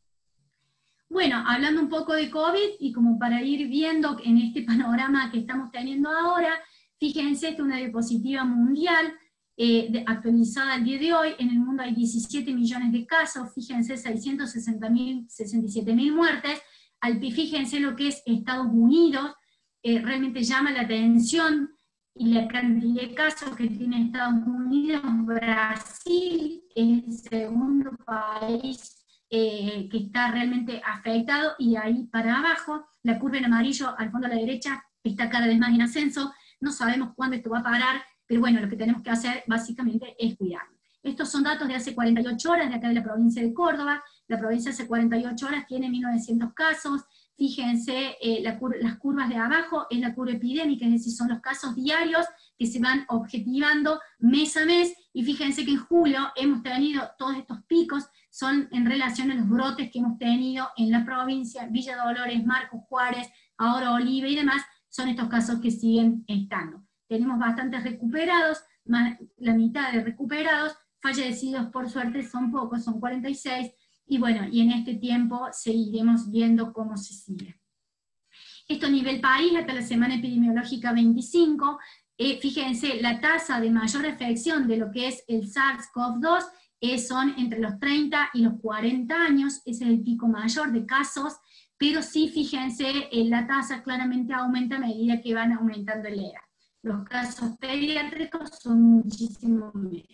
Bueno, hablando un poco de COVID, y como para ir viendo en este panorama que estamos teniendo ahora, fíjense, esta es una diapositiva mundial, eh, de, actualizada al día de hoy. En el mundo hay diecisiete millones de casos, fíjense, seiscientos sesenta y siete mil muertes. Al, fíjense lo que es Estados Unidos, eh, realmente llama la atención, y la cantidad de casos que tiene Estados Unidos. Brasil es el segundo país eh, que está realmente afectado, y ahí para abajo, la curva en amarillo al fondo a la derecha está cada vez más en ascenso. No sabemos cuándo esto va a parar, pero bueno, lo que tenemos que hacer básicamente es cuidarnos. Estos son datos de hace cuarenta y ocho horas, de acá de la provincia de Córdoba. La provincia hace cuarenta y ocho horas tiene mil novecientos casos. Fíjense, eh, la cur las curvas de abajo es la curva epidémica, es decir, son los casos diarios que se van objetivando mes a mes, y fíjense que en julio hemos tenido todos estos picos, son en relación a los brotes que hemos tenido en la provincia, Villa Dolores, Marcos Juárez, ahora Oliva y demás, son estos casos que siguen estando. Tenemos bastantes recuperados, más la mitad de recuperados, fallecidos por suerte son pocos, son cuarenta y seis, y bueno, y en este tiempo seguiremos viendo cómo se sigue. Esto a nivel país, hasta la semana epidemiológica veinticinco, eh, fíjense, la tasa de mayor afección de lo que es el SARS CoV dos eh, son entre los treinta y los cuarenta años, ese es el pico mayor de casos, pero sí, fíjense, eh, la tasa claramente aumenta a medida que van aumentando la edad. Los casos pediátricos son muchísimo menos.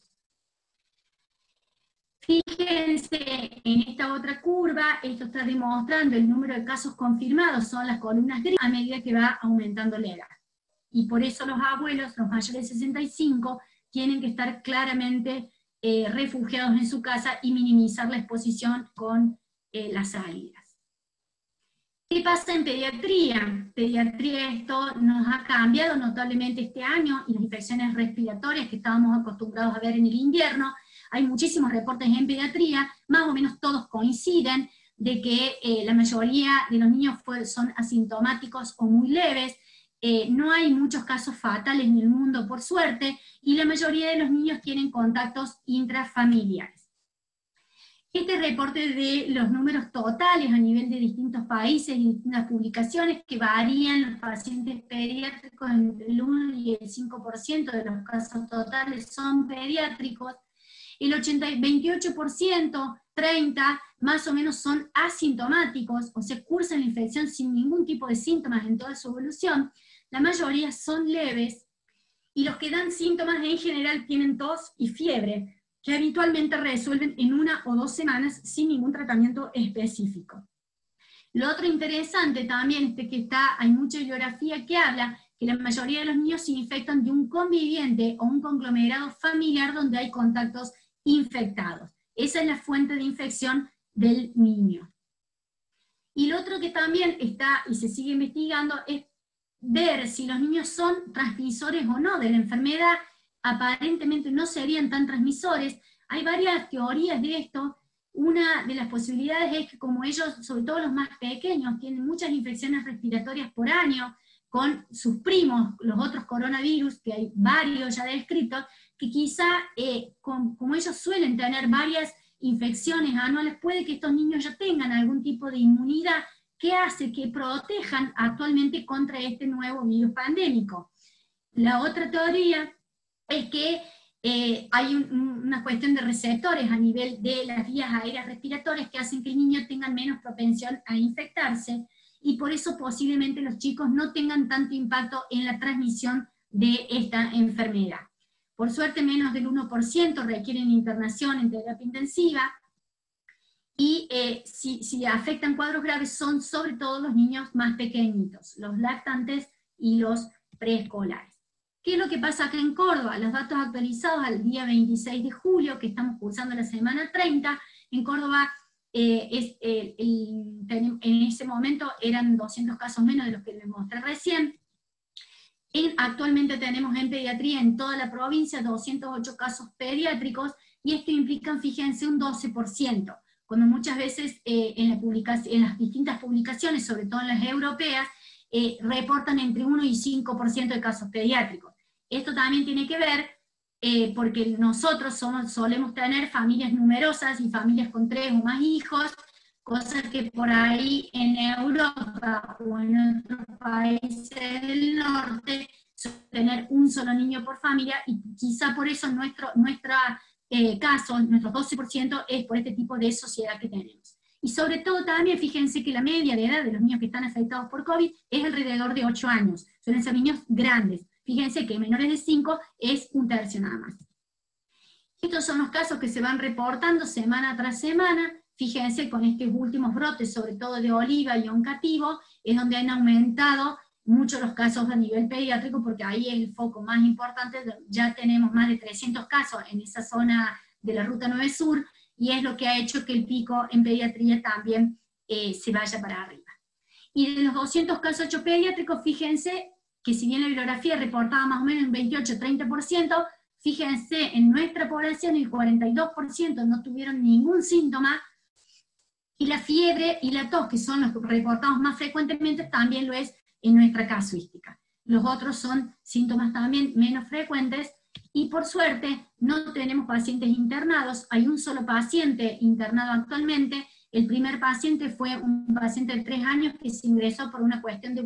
Fíjense en esta otra curva, esto está demostrando el número de casos confirmados, son las columnas grises, a medida que va aumentando la edad. Y por eso los abuelos, los mayores de sesenta y cinco, tienen que estar claramente eh, refugiados en su casa y minimizar la exposición con eh, las salidas. ¿Qué pasa en pediatría? Pediatría, esto nos ha cambiado notablemente este año, y las infecciones respiratorias que estábamos acostumbrados a ver en el invierno, hay muchísimos reportes en pediatría, más o menos todos coinciden, de que eh, la mayoría de los niños fue, son asintomáticos o muy leves, eh, no hay muchos casos fatales en el mundo por suerte, y la mayoría de los niños tienen contactos intrafamiliares. Este reporte de los números totales a nivel de distintos países y distintas publicaciones que varían los pacientes pediátricos entre el uno y el cinco por ciento de los casos totales son pediátricos, el ochenta, veintiocho por ciento, treinta por ciento más o menos son asintomáticos, o sea, cursan la infección sin ningún tipo de síntomas en toda su evolución, la mayoría son leves, y los que dan síntomas en general tienen tos y fiebre, que habitualmente resuelven en una o dos semanas sin ningún tratamiento específico. Lo otro interesante también es que está, hay mucha bibliografía que habla que la mayoría de los niños se infectan de un conviviente o un conglomerado familiar donde hay contactos infectados. Esa es la fuente de infección del niño. Y lo otro que también está y se sigue investigando es ver si los niños son transmisores o no de la enfermedad. Aparentemente no serían tan transmisores. Hay varias teorías de esto. Una de las posibilidades es que como ellos, sobre todo los más pequeños, tienen muchas infecciones respiratorias por año, con sus primos, los otros coronavirus, que hay varios ya descritos, que quizá, eh, con, como ellos suelen tener varias infecciones anuales, puede que estos niños ya tengan algún tipo de inmunidad que hace que protejan actualmente contra este nuevo virus pandémico. La otra teoría es que eh, hay un, una cuestión de receptores a nivel de las vías aéreas respiratorias que hacen que el niño tenga menos propensión a infectarse, y por eso posiblemente los chicos no tengan tanto impacto en la transmisión de esta enfermedad. Por suerte menos del uno por ciento requieren internación en terapia intensiva, y eh, si, si afectan cuadros graves son sobre todo los niños más pequeñitos, los lactantes y los preescolares. ¿Qué es lo que pasa acá en Córdoba? Los datos actualizados al día veintiséis de julio, que estamos cursando la semana treinta, en Córdoba eh, es, eh, el, en ese momento eran doscientos casos menos de los que les mostré recién. En, actualmente tenemos en pediatría en toda la provincia doscientos ocho casos pediátricos, y esto implica, fíjense, un doce por ciento, cuando muchas veces eh, en, la en las distintas publicaciones, sobre todo en las europeas, eh, reportan entre uno y cinco por ciento de casos pediátricos. Esto también tiene que ver eh, porque nosotros somos, solemos tener familias numerosas y familias con tres o más hijos, cosa que por ahí en Europa o en otros países del norte suelen tener un solo niño por familia, y quizá por eso nuestro nuestra, eh, caso, nuestro doce por ciento es por este tipo de sociedad que tenemos. Y sobre todo también fíjense que la media de edad de los niños que están afectados por COVID es alrededor de ocho años, suelen ser niños grandes. Fíjense que menores de cinco es un tercio nada más. Estos son los casos que se van reportando semana tras semana. Fíjense con estos últimos brotes, sobre todo de Oliva y Oncativo, es donde han aumentado mucho los casos a nivel pediátrico, porque ahí es el foco más importante. Ya tenemos más de trescientos casos en esa zona de la Ruta nueve Sur, y es lo que ha hecho que el pico en pediatría también eh, se vaya para arriba. Y de los doscientos casos ocho pediátricos, fíjense que si bien la bibliografía reportaba más o menos un veintiocho a treinta por ciento, fíjense, en nuestra población el cuarenta y dos por ciento no tuvieron ningún síntoma, y la fiebre y la tos, que son los reportados más frecuentemente, también lo es en nuestra casuística. Los otros son síntomas también menos frecuentes, y por suerte no tenemos pacientes internados. Hay un solo paciente internado actualmente. El primer paciente fue un paciente de tres años que se ingresó por una cuestión de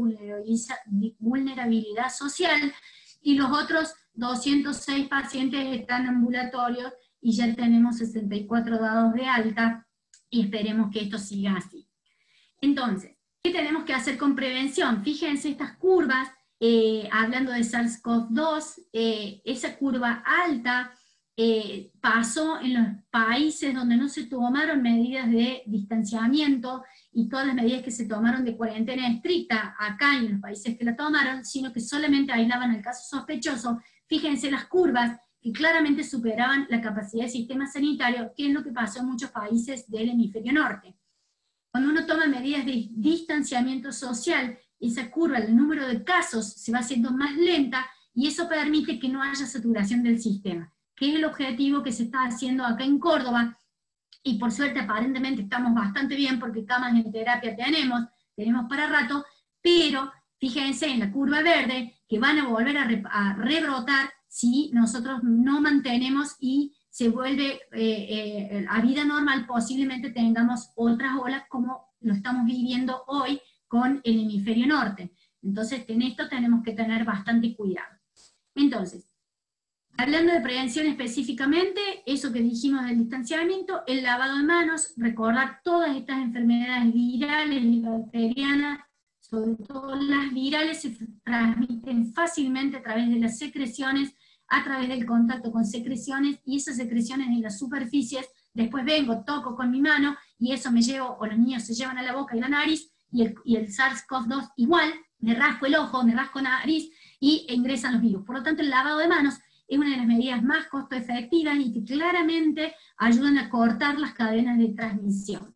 vulnerabilidad social, y los otros doscientos seis pacientes están ambulatorios, y ya tenemos sesenta y cuatro dados de alta, y esperemos que esto siga así. Entonces, ¿qué tenemos que hacer con prevención? Fíjense estas curvas, eh, hablando de SARS CoV dos, eh, esa curva alta eh, pasó en los países donde no se tomaron medidas de distanciamiento y todas las medidas que se tomaron de cuarentena estricta acá y en los países que la tomaron, sino que solamente aislaban el caso sospechoso. Fíjense las curvas que claramente superaban la capacidad del sistema sanitario, que es lo que pasó en muchos países del hemisferio norte. Cuando uno toma medidas de distanciamiento social, esa curva, el número de casos se va haciendo más lenta, y eso permite que no haya saturación del sistema, que es el objetivo que se está haciendo acá en Córdoba, y por suerte aparentemente estamos bastante bien porque camas en terapia tenemos, tenemos para rato, pero fíjense en la curva verde que van a volver a, re, a rebrotar si nosotros no mantenemos y se vuelve eh, eh, a vida normal, posiblemente tengamos otras olas como lo estamos viviendo hoy con el hemisferio norte. Entonces, en esto tenemos que tener bastante cuidado. Entonces, hablando de prevención específicamente, eso que dijimos del distanciamiento, el lavado de manos, recordar todas estas enfermedades virales y bacterianas, sobre todo las virales, se transmiten fácilmente a través de las secreciones, a través del contacto con secreciones, y esas secreciones en las superficies, después vengo, toco con mi mano, y eso me llevo, o los niños se llevan a la boca y la nariz, y el, y el SARS CoV dos igual, me rasco el ojo, me rasco la nariz, y ingresan los virus. Por lo tanto, el lavado de manos es una de las medidas más costo efectivas y que claramente ayudan a cortar las cadenas de transmisión.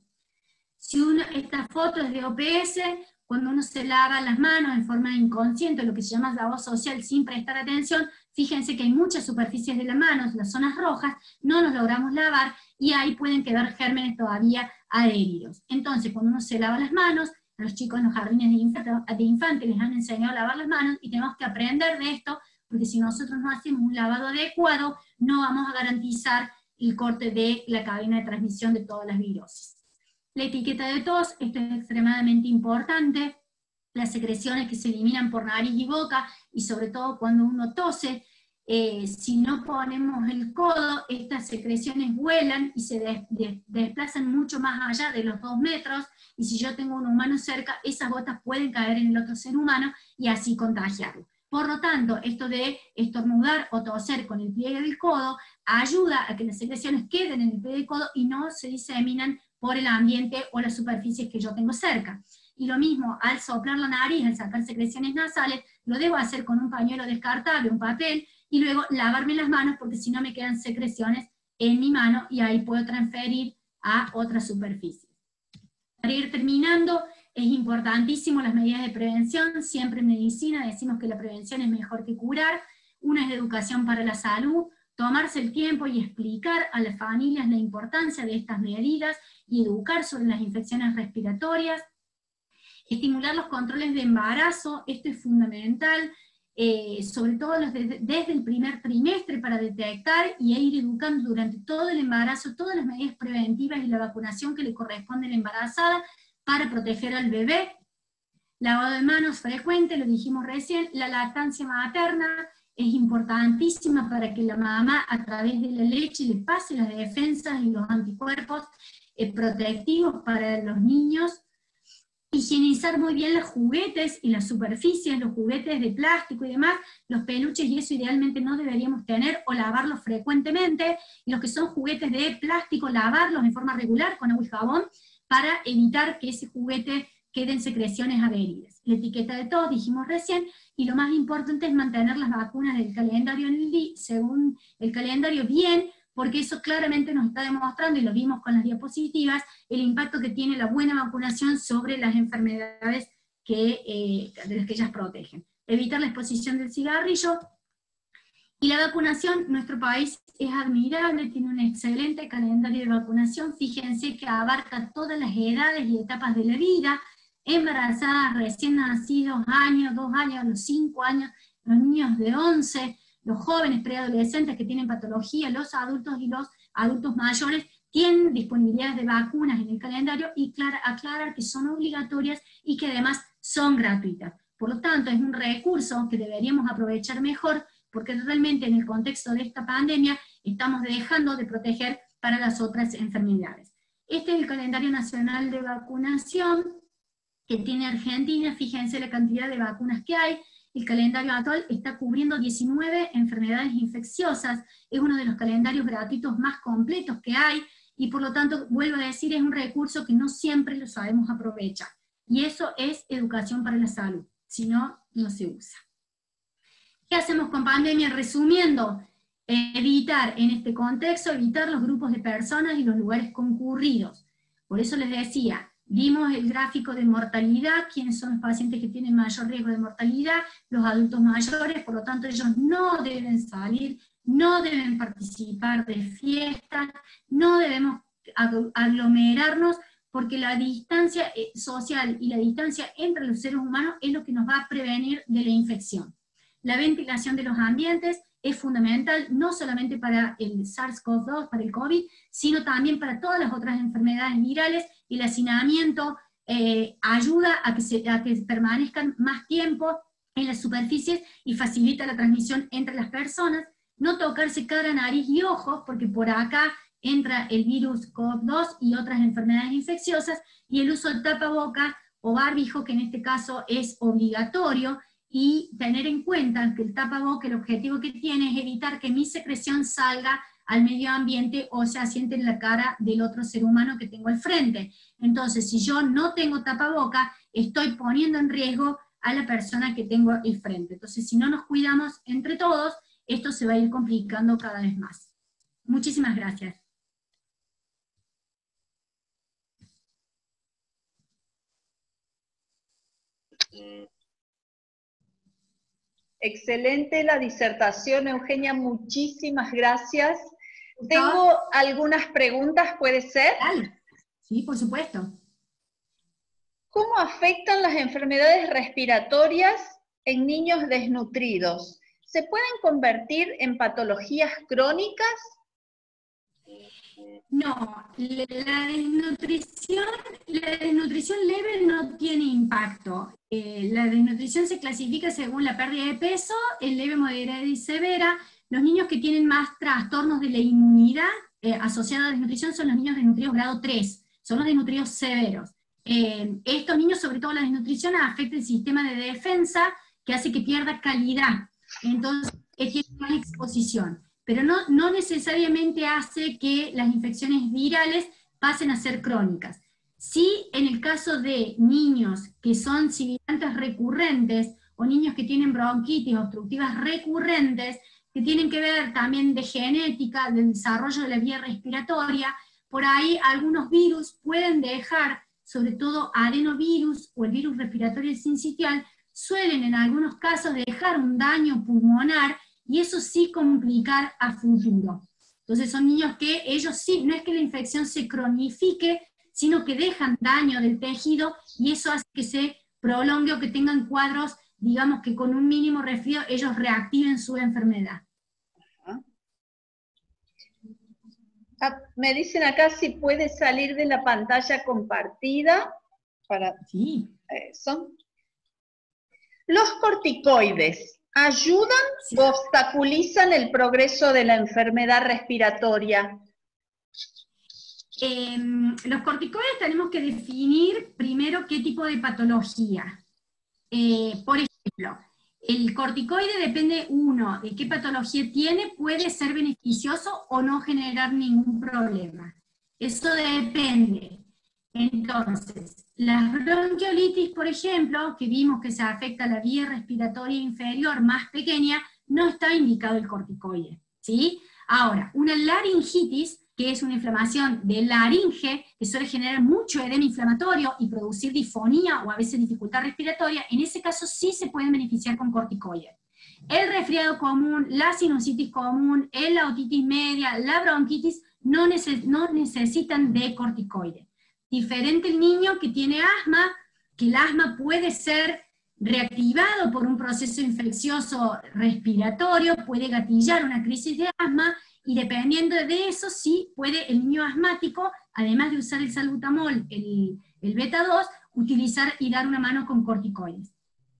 Si uno, esta foto es de O P S, cuando uno se lava las manos en forma inconsciente, lo que se llama lavado social sin prestar atención, fíjense que hay muchas superficies de las manos, las zonas rojas, no nos logramos lavar, y ahí pueden quedar gérmenes todavía adheridos. Entonces, cuando uno se lava las manos, a los chicos en los jardines de infantes, de infantes les han enseñado a lavar las manos, y tenemos que aprender de esto, porque si nosotros no hacemos un lavado adecuado, no vamos a garantizar el corte de la cadena de transmisión de todas las virosis. La etiqueta de tos, esto es extremadamente importante, las secreciones que se eliminan por nariz y boca, y sobre todo cuando uno tose, eh, si no ponemos el codo, estas secreciones vuelan y se des, des, desplazan mucho más allá de los dos metros, y si yo tengo un humano cerca, esas gotas pueden caer en el otro ser humano y así contagiarlo. Por lo tanto, esto de estornudar o toser con el pliegue del codo ayuda a que las secreciones queden en el pliegue del codo y no se diseminan por el ambiente o las superficies que yo tengo cerca. Y lo mismo, al soplar la nariz, al sacar secreciones nasales, lo debo hacer con un pañuelo descartable, un papel, y luego lavarme las manos, porque si no me quedan secreciones en mi mano, y ahí puedo transferir a otras superficies. Para ir terminando, es importantísimo las medidas de prevención. Siempre en medicina decimos que la prevención es mejor que curar. Una es de educación para la salud, tomarse el tiempo y explicar a las familias la importancia de estas medidas y educar sobre las infecciones respiratorias. Estimular los controles de embarazo, esto es fundamental, eh, sobre todo los de, desde el primer trimestre, para detectar y ir educando durante todo el embarazo todas las medidas preventivas y la vacunación que le corresponde a la embarazada para proteger al bebé. Lavado de manos frecuente, lo dijimos recién. La lactancia materna es importantísima para que la mamá a través de la leche le pase las defensas y los anticuerpos eh, protectivos para los niños. Higienizar muy bien los juguetes y las superficies, los juguetes de plástico y demás, los peluches, y eso idealmente no deberíamos tener, o lavarlos frecuentemente, y los que son juguetes de plástico, lavarlos en forma regular con agua y jabón, para evitar que ese juguete queden secreciones adheridas. La etiqueta de tos, dijimos recién, y lo más importante es mantener las vacunas del calendario en el día, según el calendario bien, porque eso claramente nos está demostrando, y lo vimos con las diapositivas, el impacto que tiene la buena vacunación sobre las enfermedades que, eh, de las que ellas protegen. Evitar la exposición del cigarrillo. Y la vacunación, nuestro país es admirable, tiene un excelente calendario de vacunación. Fíjense que abarca todas las edades y etapas de la vida, embarazadas, recién nacidos, años, dos años, los cinco años, los niños de once, los jóvenes preadolescentes que tienen patología, los adultos y los adultos mayores, tienen disponibilidades de vacunas en el calendario, y aclarar que son obligatorias y que además son gratuitas. Por lo tanto, es un recurso que deberíamos aprovechar mejor, porque realmente en el contexto de esta pandemia estamos dejando de proteger para las otras enfermedades. Este es el calendario nacional de vacunación que tiene Argentina. Fíjense la cantidad de vacunas que hay. El calendario actual está cubriendo diecinueve enfermedades infecciosas, es uno de los calendarios gratuitos más completos que hay, y por lo tanto, vuelvo a decir, es un recurso que no siempre lo sabemos aprovechar. Y eso es educación para la salud, si no, no se usa. ¿Qué hacemos con pandemia? Resumiendo, evitar en este contexto, evitar los grupos de personas y los lugares concurridos. Por eso les decía, vimos el gráfico de mortalidad, quiénes son los pacientes que tienen mayor riesgo de mortalidad, los adultos mayores, por lo tanto ellos no deben salir, no deben participar de fiestas, no debemos aglomerarnos, porque la distancia social y la distancia entre los seres humanos es lo que nos va a prevenir de la infección. La ventilación de los ambientes, es fundamental, no solamente para el SARS CoV dos, para el COVID, sino también para todas las otras enfermedades virales. El hacinamiento eh, ayuda a que, se, a que permanezcan más tiempo en las superficies y facilita la transmisión entre las personas. No tocarse cara, nariz y ojos, porque por acá entra el virus CoV dos y otras enfermedades infecciosas, y el uso del tapaboca o barbijo, que en este caso es obligatorio, y tener en cuenta que el tapaboca, el objetivo que tiene es evitar que mi secreción salga al medio ambiente o se asiente en la cara del otro ser humano que tengo al frente. Entonces, si yo no tengo tapaboca, estoy poniendo en riesgo a la persona que tengo al frente. Entonces, si no nos cuidamos entre todos, esto se va a ir complicando cada vez más. Muchísimas gracias. Excelente la disertación, Eugenia, muchísimas gracias. Tengo algunas preguntas, ¿puede ser? Dale. Sí, por supuesto. ¿Cómo afectan las enfermedades respiratorias en niños desnutridos? ¿Se pueden convertir en patologías crónicas? No, la desnutrición, la desnutrición leve no tiene impacto. Eh, la desnutrición se clasifica según la pérdida de peso, el leve, moderada y severa. Los niños que tienen más trastornos de la inmunidad eh, asociados a la desnutrición son los niños desnutridos grado tres, son los desnutridos severos. Eh, estos niños, sobre todo la desnutrición, afecta el sistema de defensa, que hace que pierda calidad. Entonces, tiene más exposición. Pero no, no necesariamente hace que las infecciones virales pasen a ser crónicas. Sí, en el caso de niños que son sibilantes recurrentes, o niños que tienen bronquitis obstructivas recurrentes, que tienen que ver también de genética, del desarrollo de la vía respiratoria, por ahí algunos virus pueden dejar, sobre todo adenovirus o el virus respiratorio sincitial, suelen en algunos casos dejar un daño pulmonar, y eso sí complicar a futuro. Entonces son niños que ellos sí, no es que la infección se cronifique, sino que dejan daño del tejido, y eso hace que se prolongue o que tengan cuadros, digamos que con un mínimo resfrío ellos reactiven su enfermedad. Ah, me dicen acá si puede salir de la pantalla compartida para sí. Eso. Los corticoides, ¿ayudan sí. o obstaculizan el progreso de la enfermedad respiratoria? Eh, los corticoides tenemos que definir primero qué tipo de patología. Eh, por ejemplo, el corticoide depende, uno, de qué patología tiene, puede ser beneficioso o no generar ningún problema. Eso depende. Entonces, las bronquiolitis, por ejemplo, que vimos que se afecta la vía respiratoria inferior más pequeña, no está indicado el corticoide, ¿sí? Ahora, una laringitis, que es una inflamación de laringe, que suele generar mucho edema inflamatorio y producir disfonía o a veces dificultad respiratoria, en ese caso sí se pueden beneficiar con corticoides. El resfriado común, la sinusitis común, la otitis media, la bronquitis, no, neces no necesitan de corticoides. Diferente el niño que tiene asma, que el asma puede ser reactivado por un proceso infeccioso respiratorio, puede gatillar una crisis de asma, y dependiendo de eso, sí puede el niño asmático, además de usar el salbutamol, el, el beta dos, utilizar y dar una mano con corticoides.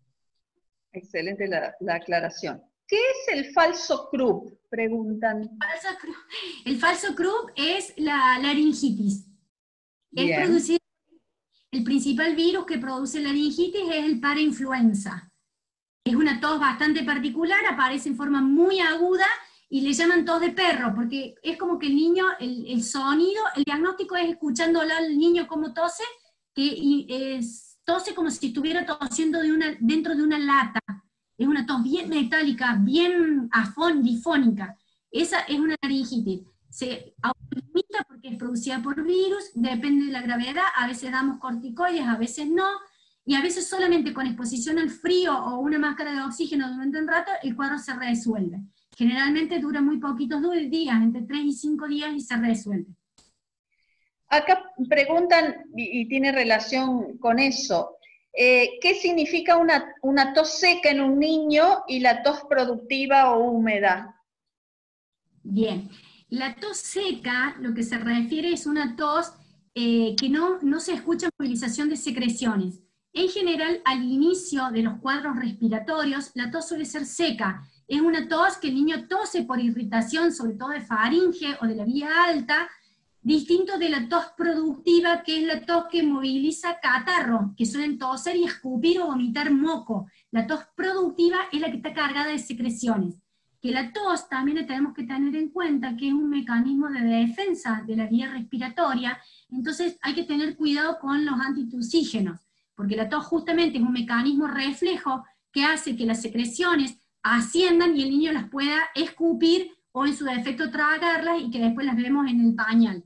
Excelente la, la aclaración. ¿Qué es el falso Krupp? Preguntan. Falso Krupp. El falso Krupp es la laringitis. Es producir, el principal virus que produce laringitis es el parainfluenza. Es una tos bastante particular, aparece en forma muy aguda, y le llaman tos de perro, porque es como que el niño, el, el sonido, el diagnóstico es escuchándolo al niño como tose, que es, tose como si estuviera tosiendo de una, dentro de una lata. Es una tos bien metálica, bien afón, difónica. Esa es una laringitis. Se autolimita porque es producida por virus, depende de la gravedad, a veces damos corticoides, a veces no, y a veces solamente con exposición al frío o una máscara de oxígeno durante un rato, el cuadro se resuelve. Generalmente dura muy poquitos días, entre tres y cinco días, y se resuelve. Acá preguntan, y, y tiene relación con eso, Eh, ¿Qué significa una, una tos seca en un niño y la tos productiva o húmeda? Bien, la tos seca, lo que se refiere es una tos eh, que no, no se escucha movilización de secreciones. En general, al inicio de los cuadros respiratorios, la tos suele ser seca. Es una tos que el niño tose por irritación, sobre todo de faringe o de la vía alta, distinto de la tos productiva, que es la tos que moviliza catarro, que suelen toser y escupir o vomitar moco. La tos productiva es la que está cargada de secreciones. Que la tos también tenemos que tener en cuenta que es un mecanismo de defensa de la vía respiratoria, entonces hay que tener cuidado con los antitusígenos, porque la tos justamente es un mecanismo reflejo que hace que las secreciones asciendan y el niño las pueda escupir o en su defecto tragarlas y que después las vemos en el pañal.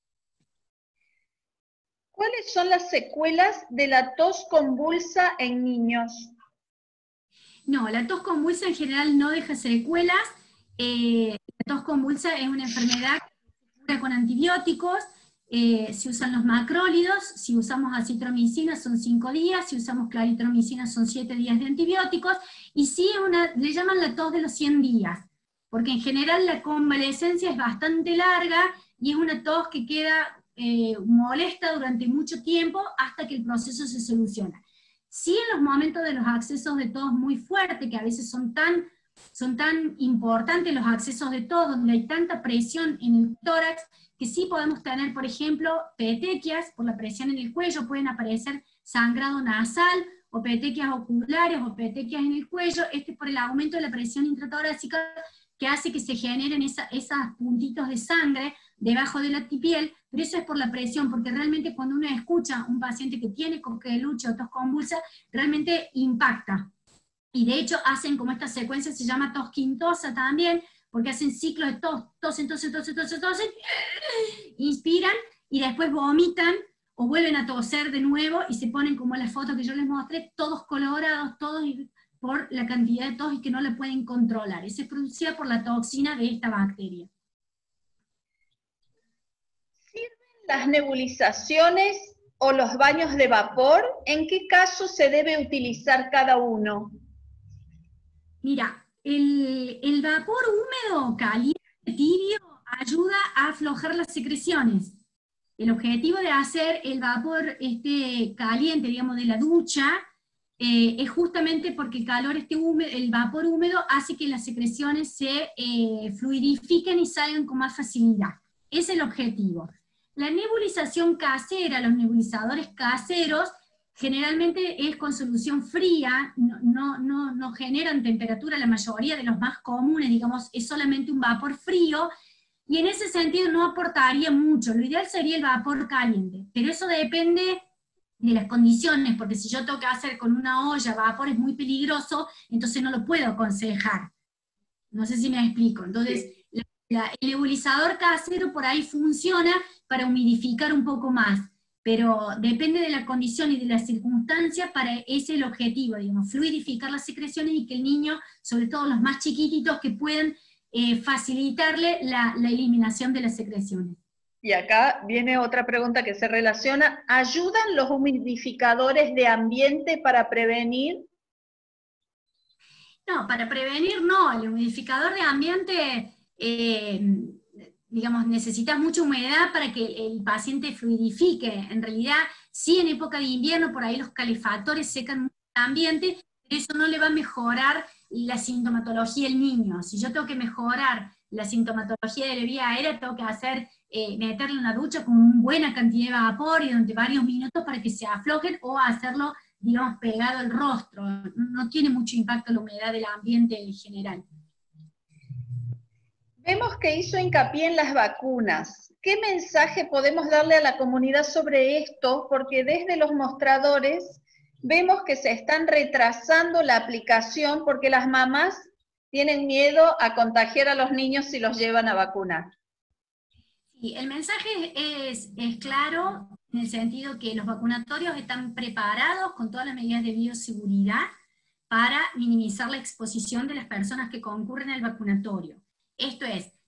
¿Cuáles son las secuelas de la tos convulsa en niños? No, la tos convulsa en general no deja secuelas. Eh, la tos convulsa es una enfermedad que se cura con antibióticos, eh, se usan los macrólidos, si usamos acitromicina son cinco días, si usamos claritromicina son siete días de antibióticos, y sí una, le llaman la tos de los cien días, porque en general la convalecencia es bastante larga y es una tos que queda eh, molesta durante mucho tiempo hasta que el proceso se soluciona. Sí, en los momentos de los accesos de tos muy fuertes, que a veces son tan, son tan importantes los accesos de tos, donde hay tanta presión en el tórax, que sí podemos tener, por ejemplo, petequias, por la presión en el cuello, pueden aparecer sangrado nasal, o petequias oculares, o petequias en el cuello. Este es por el aumento de la presión intratorácica, que hace que se generen esa, esos puntitos de sangre debajo de la piel, pero eso es por la presión, porque realmente cuando uno escucha a un paciente que tiene coqueluche o tos convulsa, realmente impacta. Y de hecho hacen como esta secuencia, se llama tos quintosa también, porque hacen ciclos de tos, tosen, tosen, tosen, tosen, tosen, inspiran y después vomitan, o vuelven a toser de nuevo y se ponen como la foto que yo les mostré, todos colorados, todos por la cantidad de tos y que no la pueden controlar. Esa es producida por la toxina de esta bacteria. ¿Sirven las nebulizaciones o los baños de vapor? ¿En qué caso se debe utilizar cada uno? Mira, el, el vapor húmedo, caliente, tibio, ayuda a aflojar las secreciones. El objetivo de hacer el vapor este, caliente, digamos, de la ducha, eh, es justamente porque el calor este húmedo, el vapor húmedo hace que las secreciones se eh, fluidifiquen y salgan con más facilidad. Ese es el objetivo. La nebulización casera, los nebulizadores caseros, generalmente es con solución fría, no, no, no, no generan temperatura, la mayoría de los más comunes, digamos, es solamente un vapor frío, y en ese sentido no aportaría mucho. Lo ideal sería el vapor caliente, pero eso depende de las condiciones, porque si yo tengo que hacer con una olla vapor es muy peligroso, entonces no lo puedo aconsejar. No sé si me explico. Entonces, la, la, el nebulizador casero por ahí funciona para humidificar un poco más, pero depende de la condición y de la circunstancia, para ese es el objetivo, digamos, fluidificar las secreciones y que el niño, sobre todo los más chiquititos, que puedan eh, facilitarle la, la eliminación de las secreciones. Y acá viene otra pregunta que se relaciona. ¿Ayudan los humidificadores de ambiente para prevenir? No, para prevenir no. El humidificador de ambiente, eh, digamos, necesitas mucha humedad para que el paciente fluidifique. En realidad, sí, en época de invierno, por ahí los calefactores secan mucho el ambiente, pero eso no le va a mejorar la sintomatología del niño. Si yo tengo que mejorar la sintomatología de la vía aérea, tengo que hacer, eh, meterle una ducha con una buena cantidad de vapor y durante varios minutos para que se aflojen, o hacerlo, digamos, pegado al rostro. No tiene mucho impacto la humedad del ambiente en general. Vemos que hizo hincapié en las vacunas. ¿Qué mensaje podemos darle a la comunidad sobre esto? Porque desde los mostradores vemos que se están retrasando la aplicación porque las mamás tienen miedo a contagiar a los niños si los llevan a vacunar. Sí, el mensaje es, es claro, en el sentido que los vacunatorios están preparados con todas las medidas de bioseguridad para minimizar la exposición de las personas que concurren al vacunatorio. Esto es,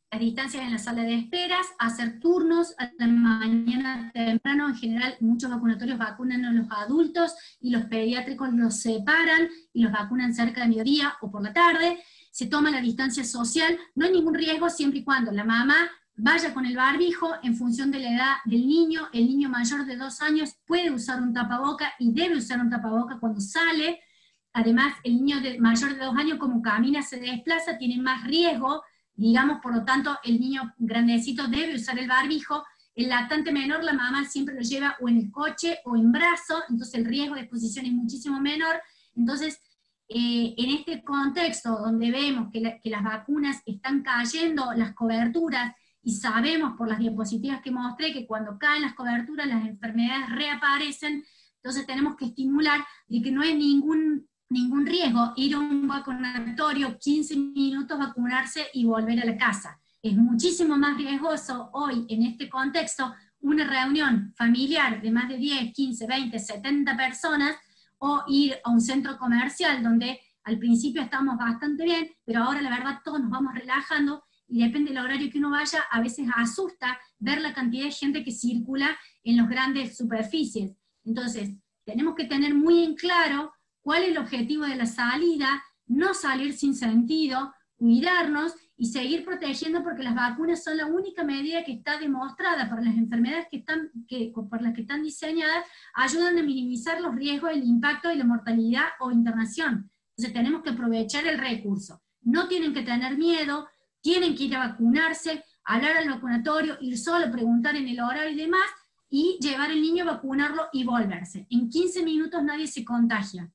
las distancias en la sala de esperas, hacer turnos a la mañana temprano. En general, muchos vacunatorios vacunan a los adultos y los pediátricos los separan y los vacunan cerca de mediodía o por la tarde. Se toma la distancia social, no hay ningún riesgo siempre y cuando la mamá vaya con el barbijo en función de la edad del niño. El niño mayor de dos años puede usar un tapaboca y debe usar un tapaboca cuando sale. Además, el niño de, mayor de dos años, como camina, se desplaza, tiene más riesgo, digamos, por lo tanto, el niño grandecito debe usar el barbijo. El lactante menor, la mamá siempre lo lleva o en el coche o en brazo, entonces el riesgo de exposición es muchísimo menor. Entonces, eh, en este contexto donde vemos que, la, que las vacunas están cayendo, las coberturas, y sabemos por las diapositivas que mostré que cuando caen las coberturas las enfermedades reaparecen, entonces tenemos que estimular de que no hay ningún, ningún riesgo ir a un vacunatorio, quince minutos vacunarse y volver a la casa. Es muchísimo más riesgoso hoy en este contexto una reunión familiar de más de diez, quince, veinte, setenta personas, o ir a un centro comercial donde al principio estamos bastante bien, pero ahora la verdad todos nos vamos relajando, y depende del horario que uno vaya, a veces asusta ver la cantidad de gente que circula en las grandes superficies. Entonces, tenemos que tener muy en claro cuál es el objetivo de la salida, no salir sin sentido, cuidarnos y seguir protegiendo, porque las vacunas son la única medida que está demostrada para las enfermedades que están, que, por las que están diseñadas, ayudan a minimizar los riesgos, el impacto y la mortalidad o internación. Entonces tenemos que aprovechar el recurso. No tienen que tener miedo, tienen que ir a vacunarse, hablar al vacunatorio, ir solo, preguntar en el horario y demás, y llevar al niño a vacunarlo y volverse. En quince minutos nadie se contagia.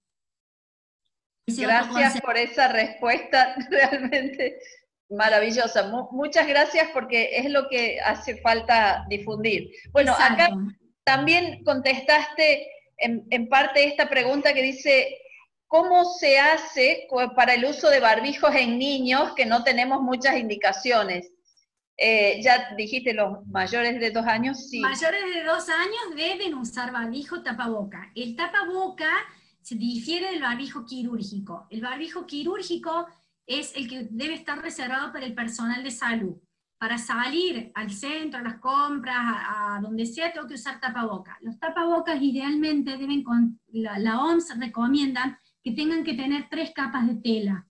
Ese gracias por esa respuesta realmente maravillosa. Mu muchas gracias, porque es lo que hace falta difundir. Bueno, exacto. Acá también contestaste en, en parte esta pregunta que dice: ¿cómo se hace para el uso de barbijos en niños que no tenemos muchas indicaciones? Eh, ya dijiste, los mayores de dos años, sí. Mayores de dos años deben usar barbijo, tapaboca. El tapaboca se difiere del barbijo quirúrgico. El barbijo quirúrgico es el que debe estar reservado para el personal de salud. Para salir al centro, a las compras, a, a donde sea, tengo que usar tapaboca. Los tapabocas idealmente deben, con, la, la O M S recomienda que tengan que tener tres capas de tela.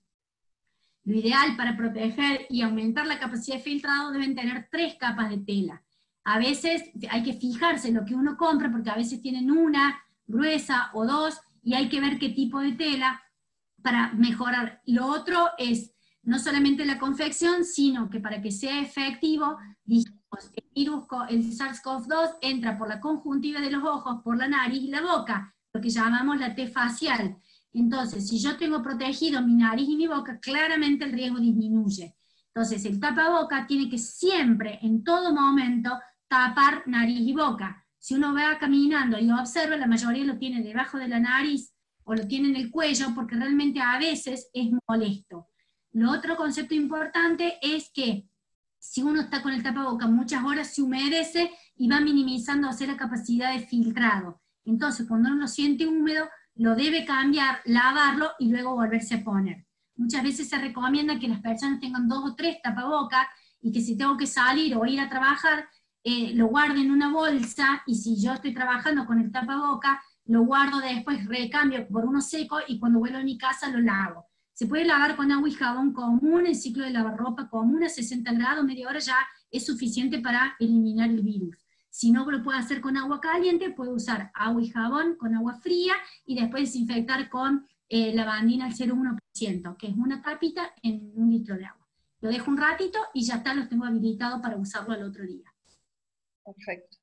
Lo ideal para proteger y aumentar la capacidad de filtrado deben tener tres capas de tela. A veces hay que fijarse en lo que uno compra, porque a veces tienen una gruesa o dos, y hay que ver qué tipo de tela para mejorar. Lo otro es no solamente la confección, sino que para que sea efectivo, dijimos, el virus, el SARS CoV dos entra por la conjuntiva de los ojos, por la nariz y la boca, lo que llamamos la T facial. Entonces, si yo tengo protegido mi nariz y mi boca, claramente el riesgo disminuye. Entonces, el tapaboca tiene que siempre, en todo momento, tapar nariz y boca. Si uno va caminando y lo observa, la mayoría lo tiene debajo de la nariz o lo tiene en el cuello, porque realmente a veces es molesto. Lo otro concepto importante es que si uno está con el tapaboca muchas horas, se humedece y va minimizando hacer la capacidad de filtrado. Entonces, cuando uno lo siente húmedo, lo debe cambiar, lavarlo y luego volverse a poner. Muchas veces se recomienda que las personas tengan dos o tres tapabocas, y que si tengo que salir o ir a trabajar, eh, lo guarde en una bolsa, y si yo estoy trabajando con el tapaboca, lo guardo después, recambio por uno seco, y cuando vuelvo a mi casa lo lavo. Se puede lavar con agua y jabón común, el ciclo de lavarropa común a sesenta grados, media hora ya es suficiente para eliminar el virus. Si no lo puede hacer con agua caliente, puede usar agua y jabón con agua fría, y después desinfectar con eh, lavandina al cero coma uno por ciento, que es una tapita en un litro de agua. Lo dejo un ratito y ya está, los tengo habilitados para usarlo al otro día. Perfecto.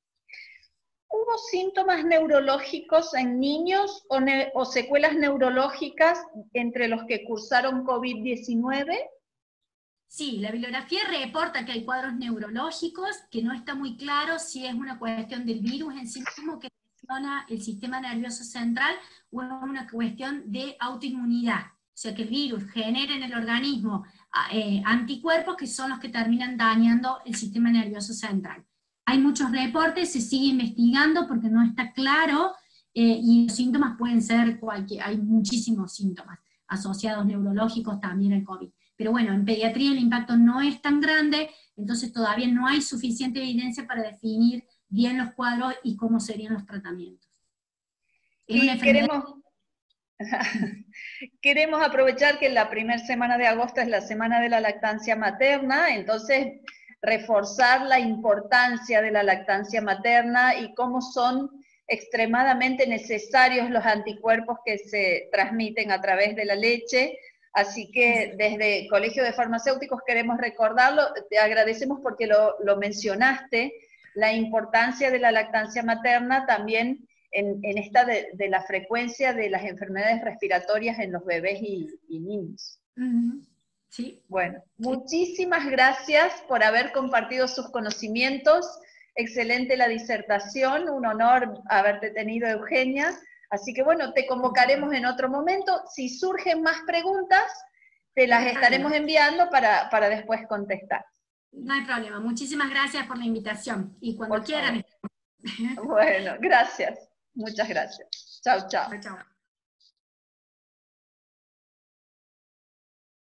¿Hubo síntomas neurológicos en niños o, ne o secuelas neurológicas entre los que cursaron COVID diecinueve? Sí, la bibliografía reporta que hay cuadros neurológicos, que no está muy claro si es una cuestión del virus en sí mismo que lesiona el sistema nervioso central, o es una cuestión de autoinmunidad. O sea, que el virus genera en el organismo eh, anticuerpos que son los que terminan dañando el sistema nervioso central. Hay muchos reportes, se sigue investigando porque no está claro, eh, y los síntomas pueden ser cualquier, hay muchísimos síntomas asociados neurológicos también al COVID. pero bueno, en pediatría el impacto no es tan grande, entonces todavía no hay suficiente evidencia para definir bien los cuadros y cómo serían los tratamientos. Es una Y enfermedad... queremos, queremos aprovechar que la primera semana de agosto es la semana de la lactancia materna, entonces reforzar la importancia de la lactancia materna y cómo son extremadamente necesarios los anticuerpos que se transmiten a través de la leche. Así que desde Colegio de Farmacéuticos queremos recordarlo, te agradecemos porque lo, lo mencionaste, la importancia de la lactancia materna también en, en esta de, de la frecuencia de las enfermedades respiratorias en los bebés y, y niños. Uh-huh. Sí. Bueno, muchísimas gracias por haber compartido sus conocimientos. Excelente la disertación, un honor haberte tenido, Eugenia. Así que bueno, te convocaremos en otro momento. Si surgen más preguntas, te las estaremos enviando para, para después contestar. No hay problema. Muchísimas gracias por la invitación. Y cuando quieran. Bueno, gracias. Muchas gracias. Chao, chao. Chao.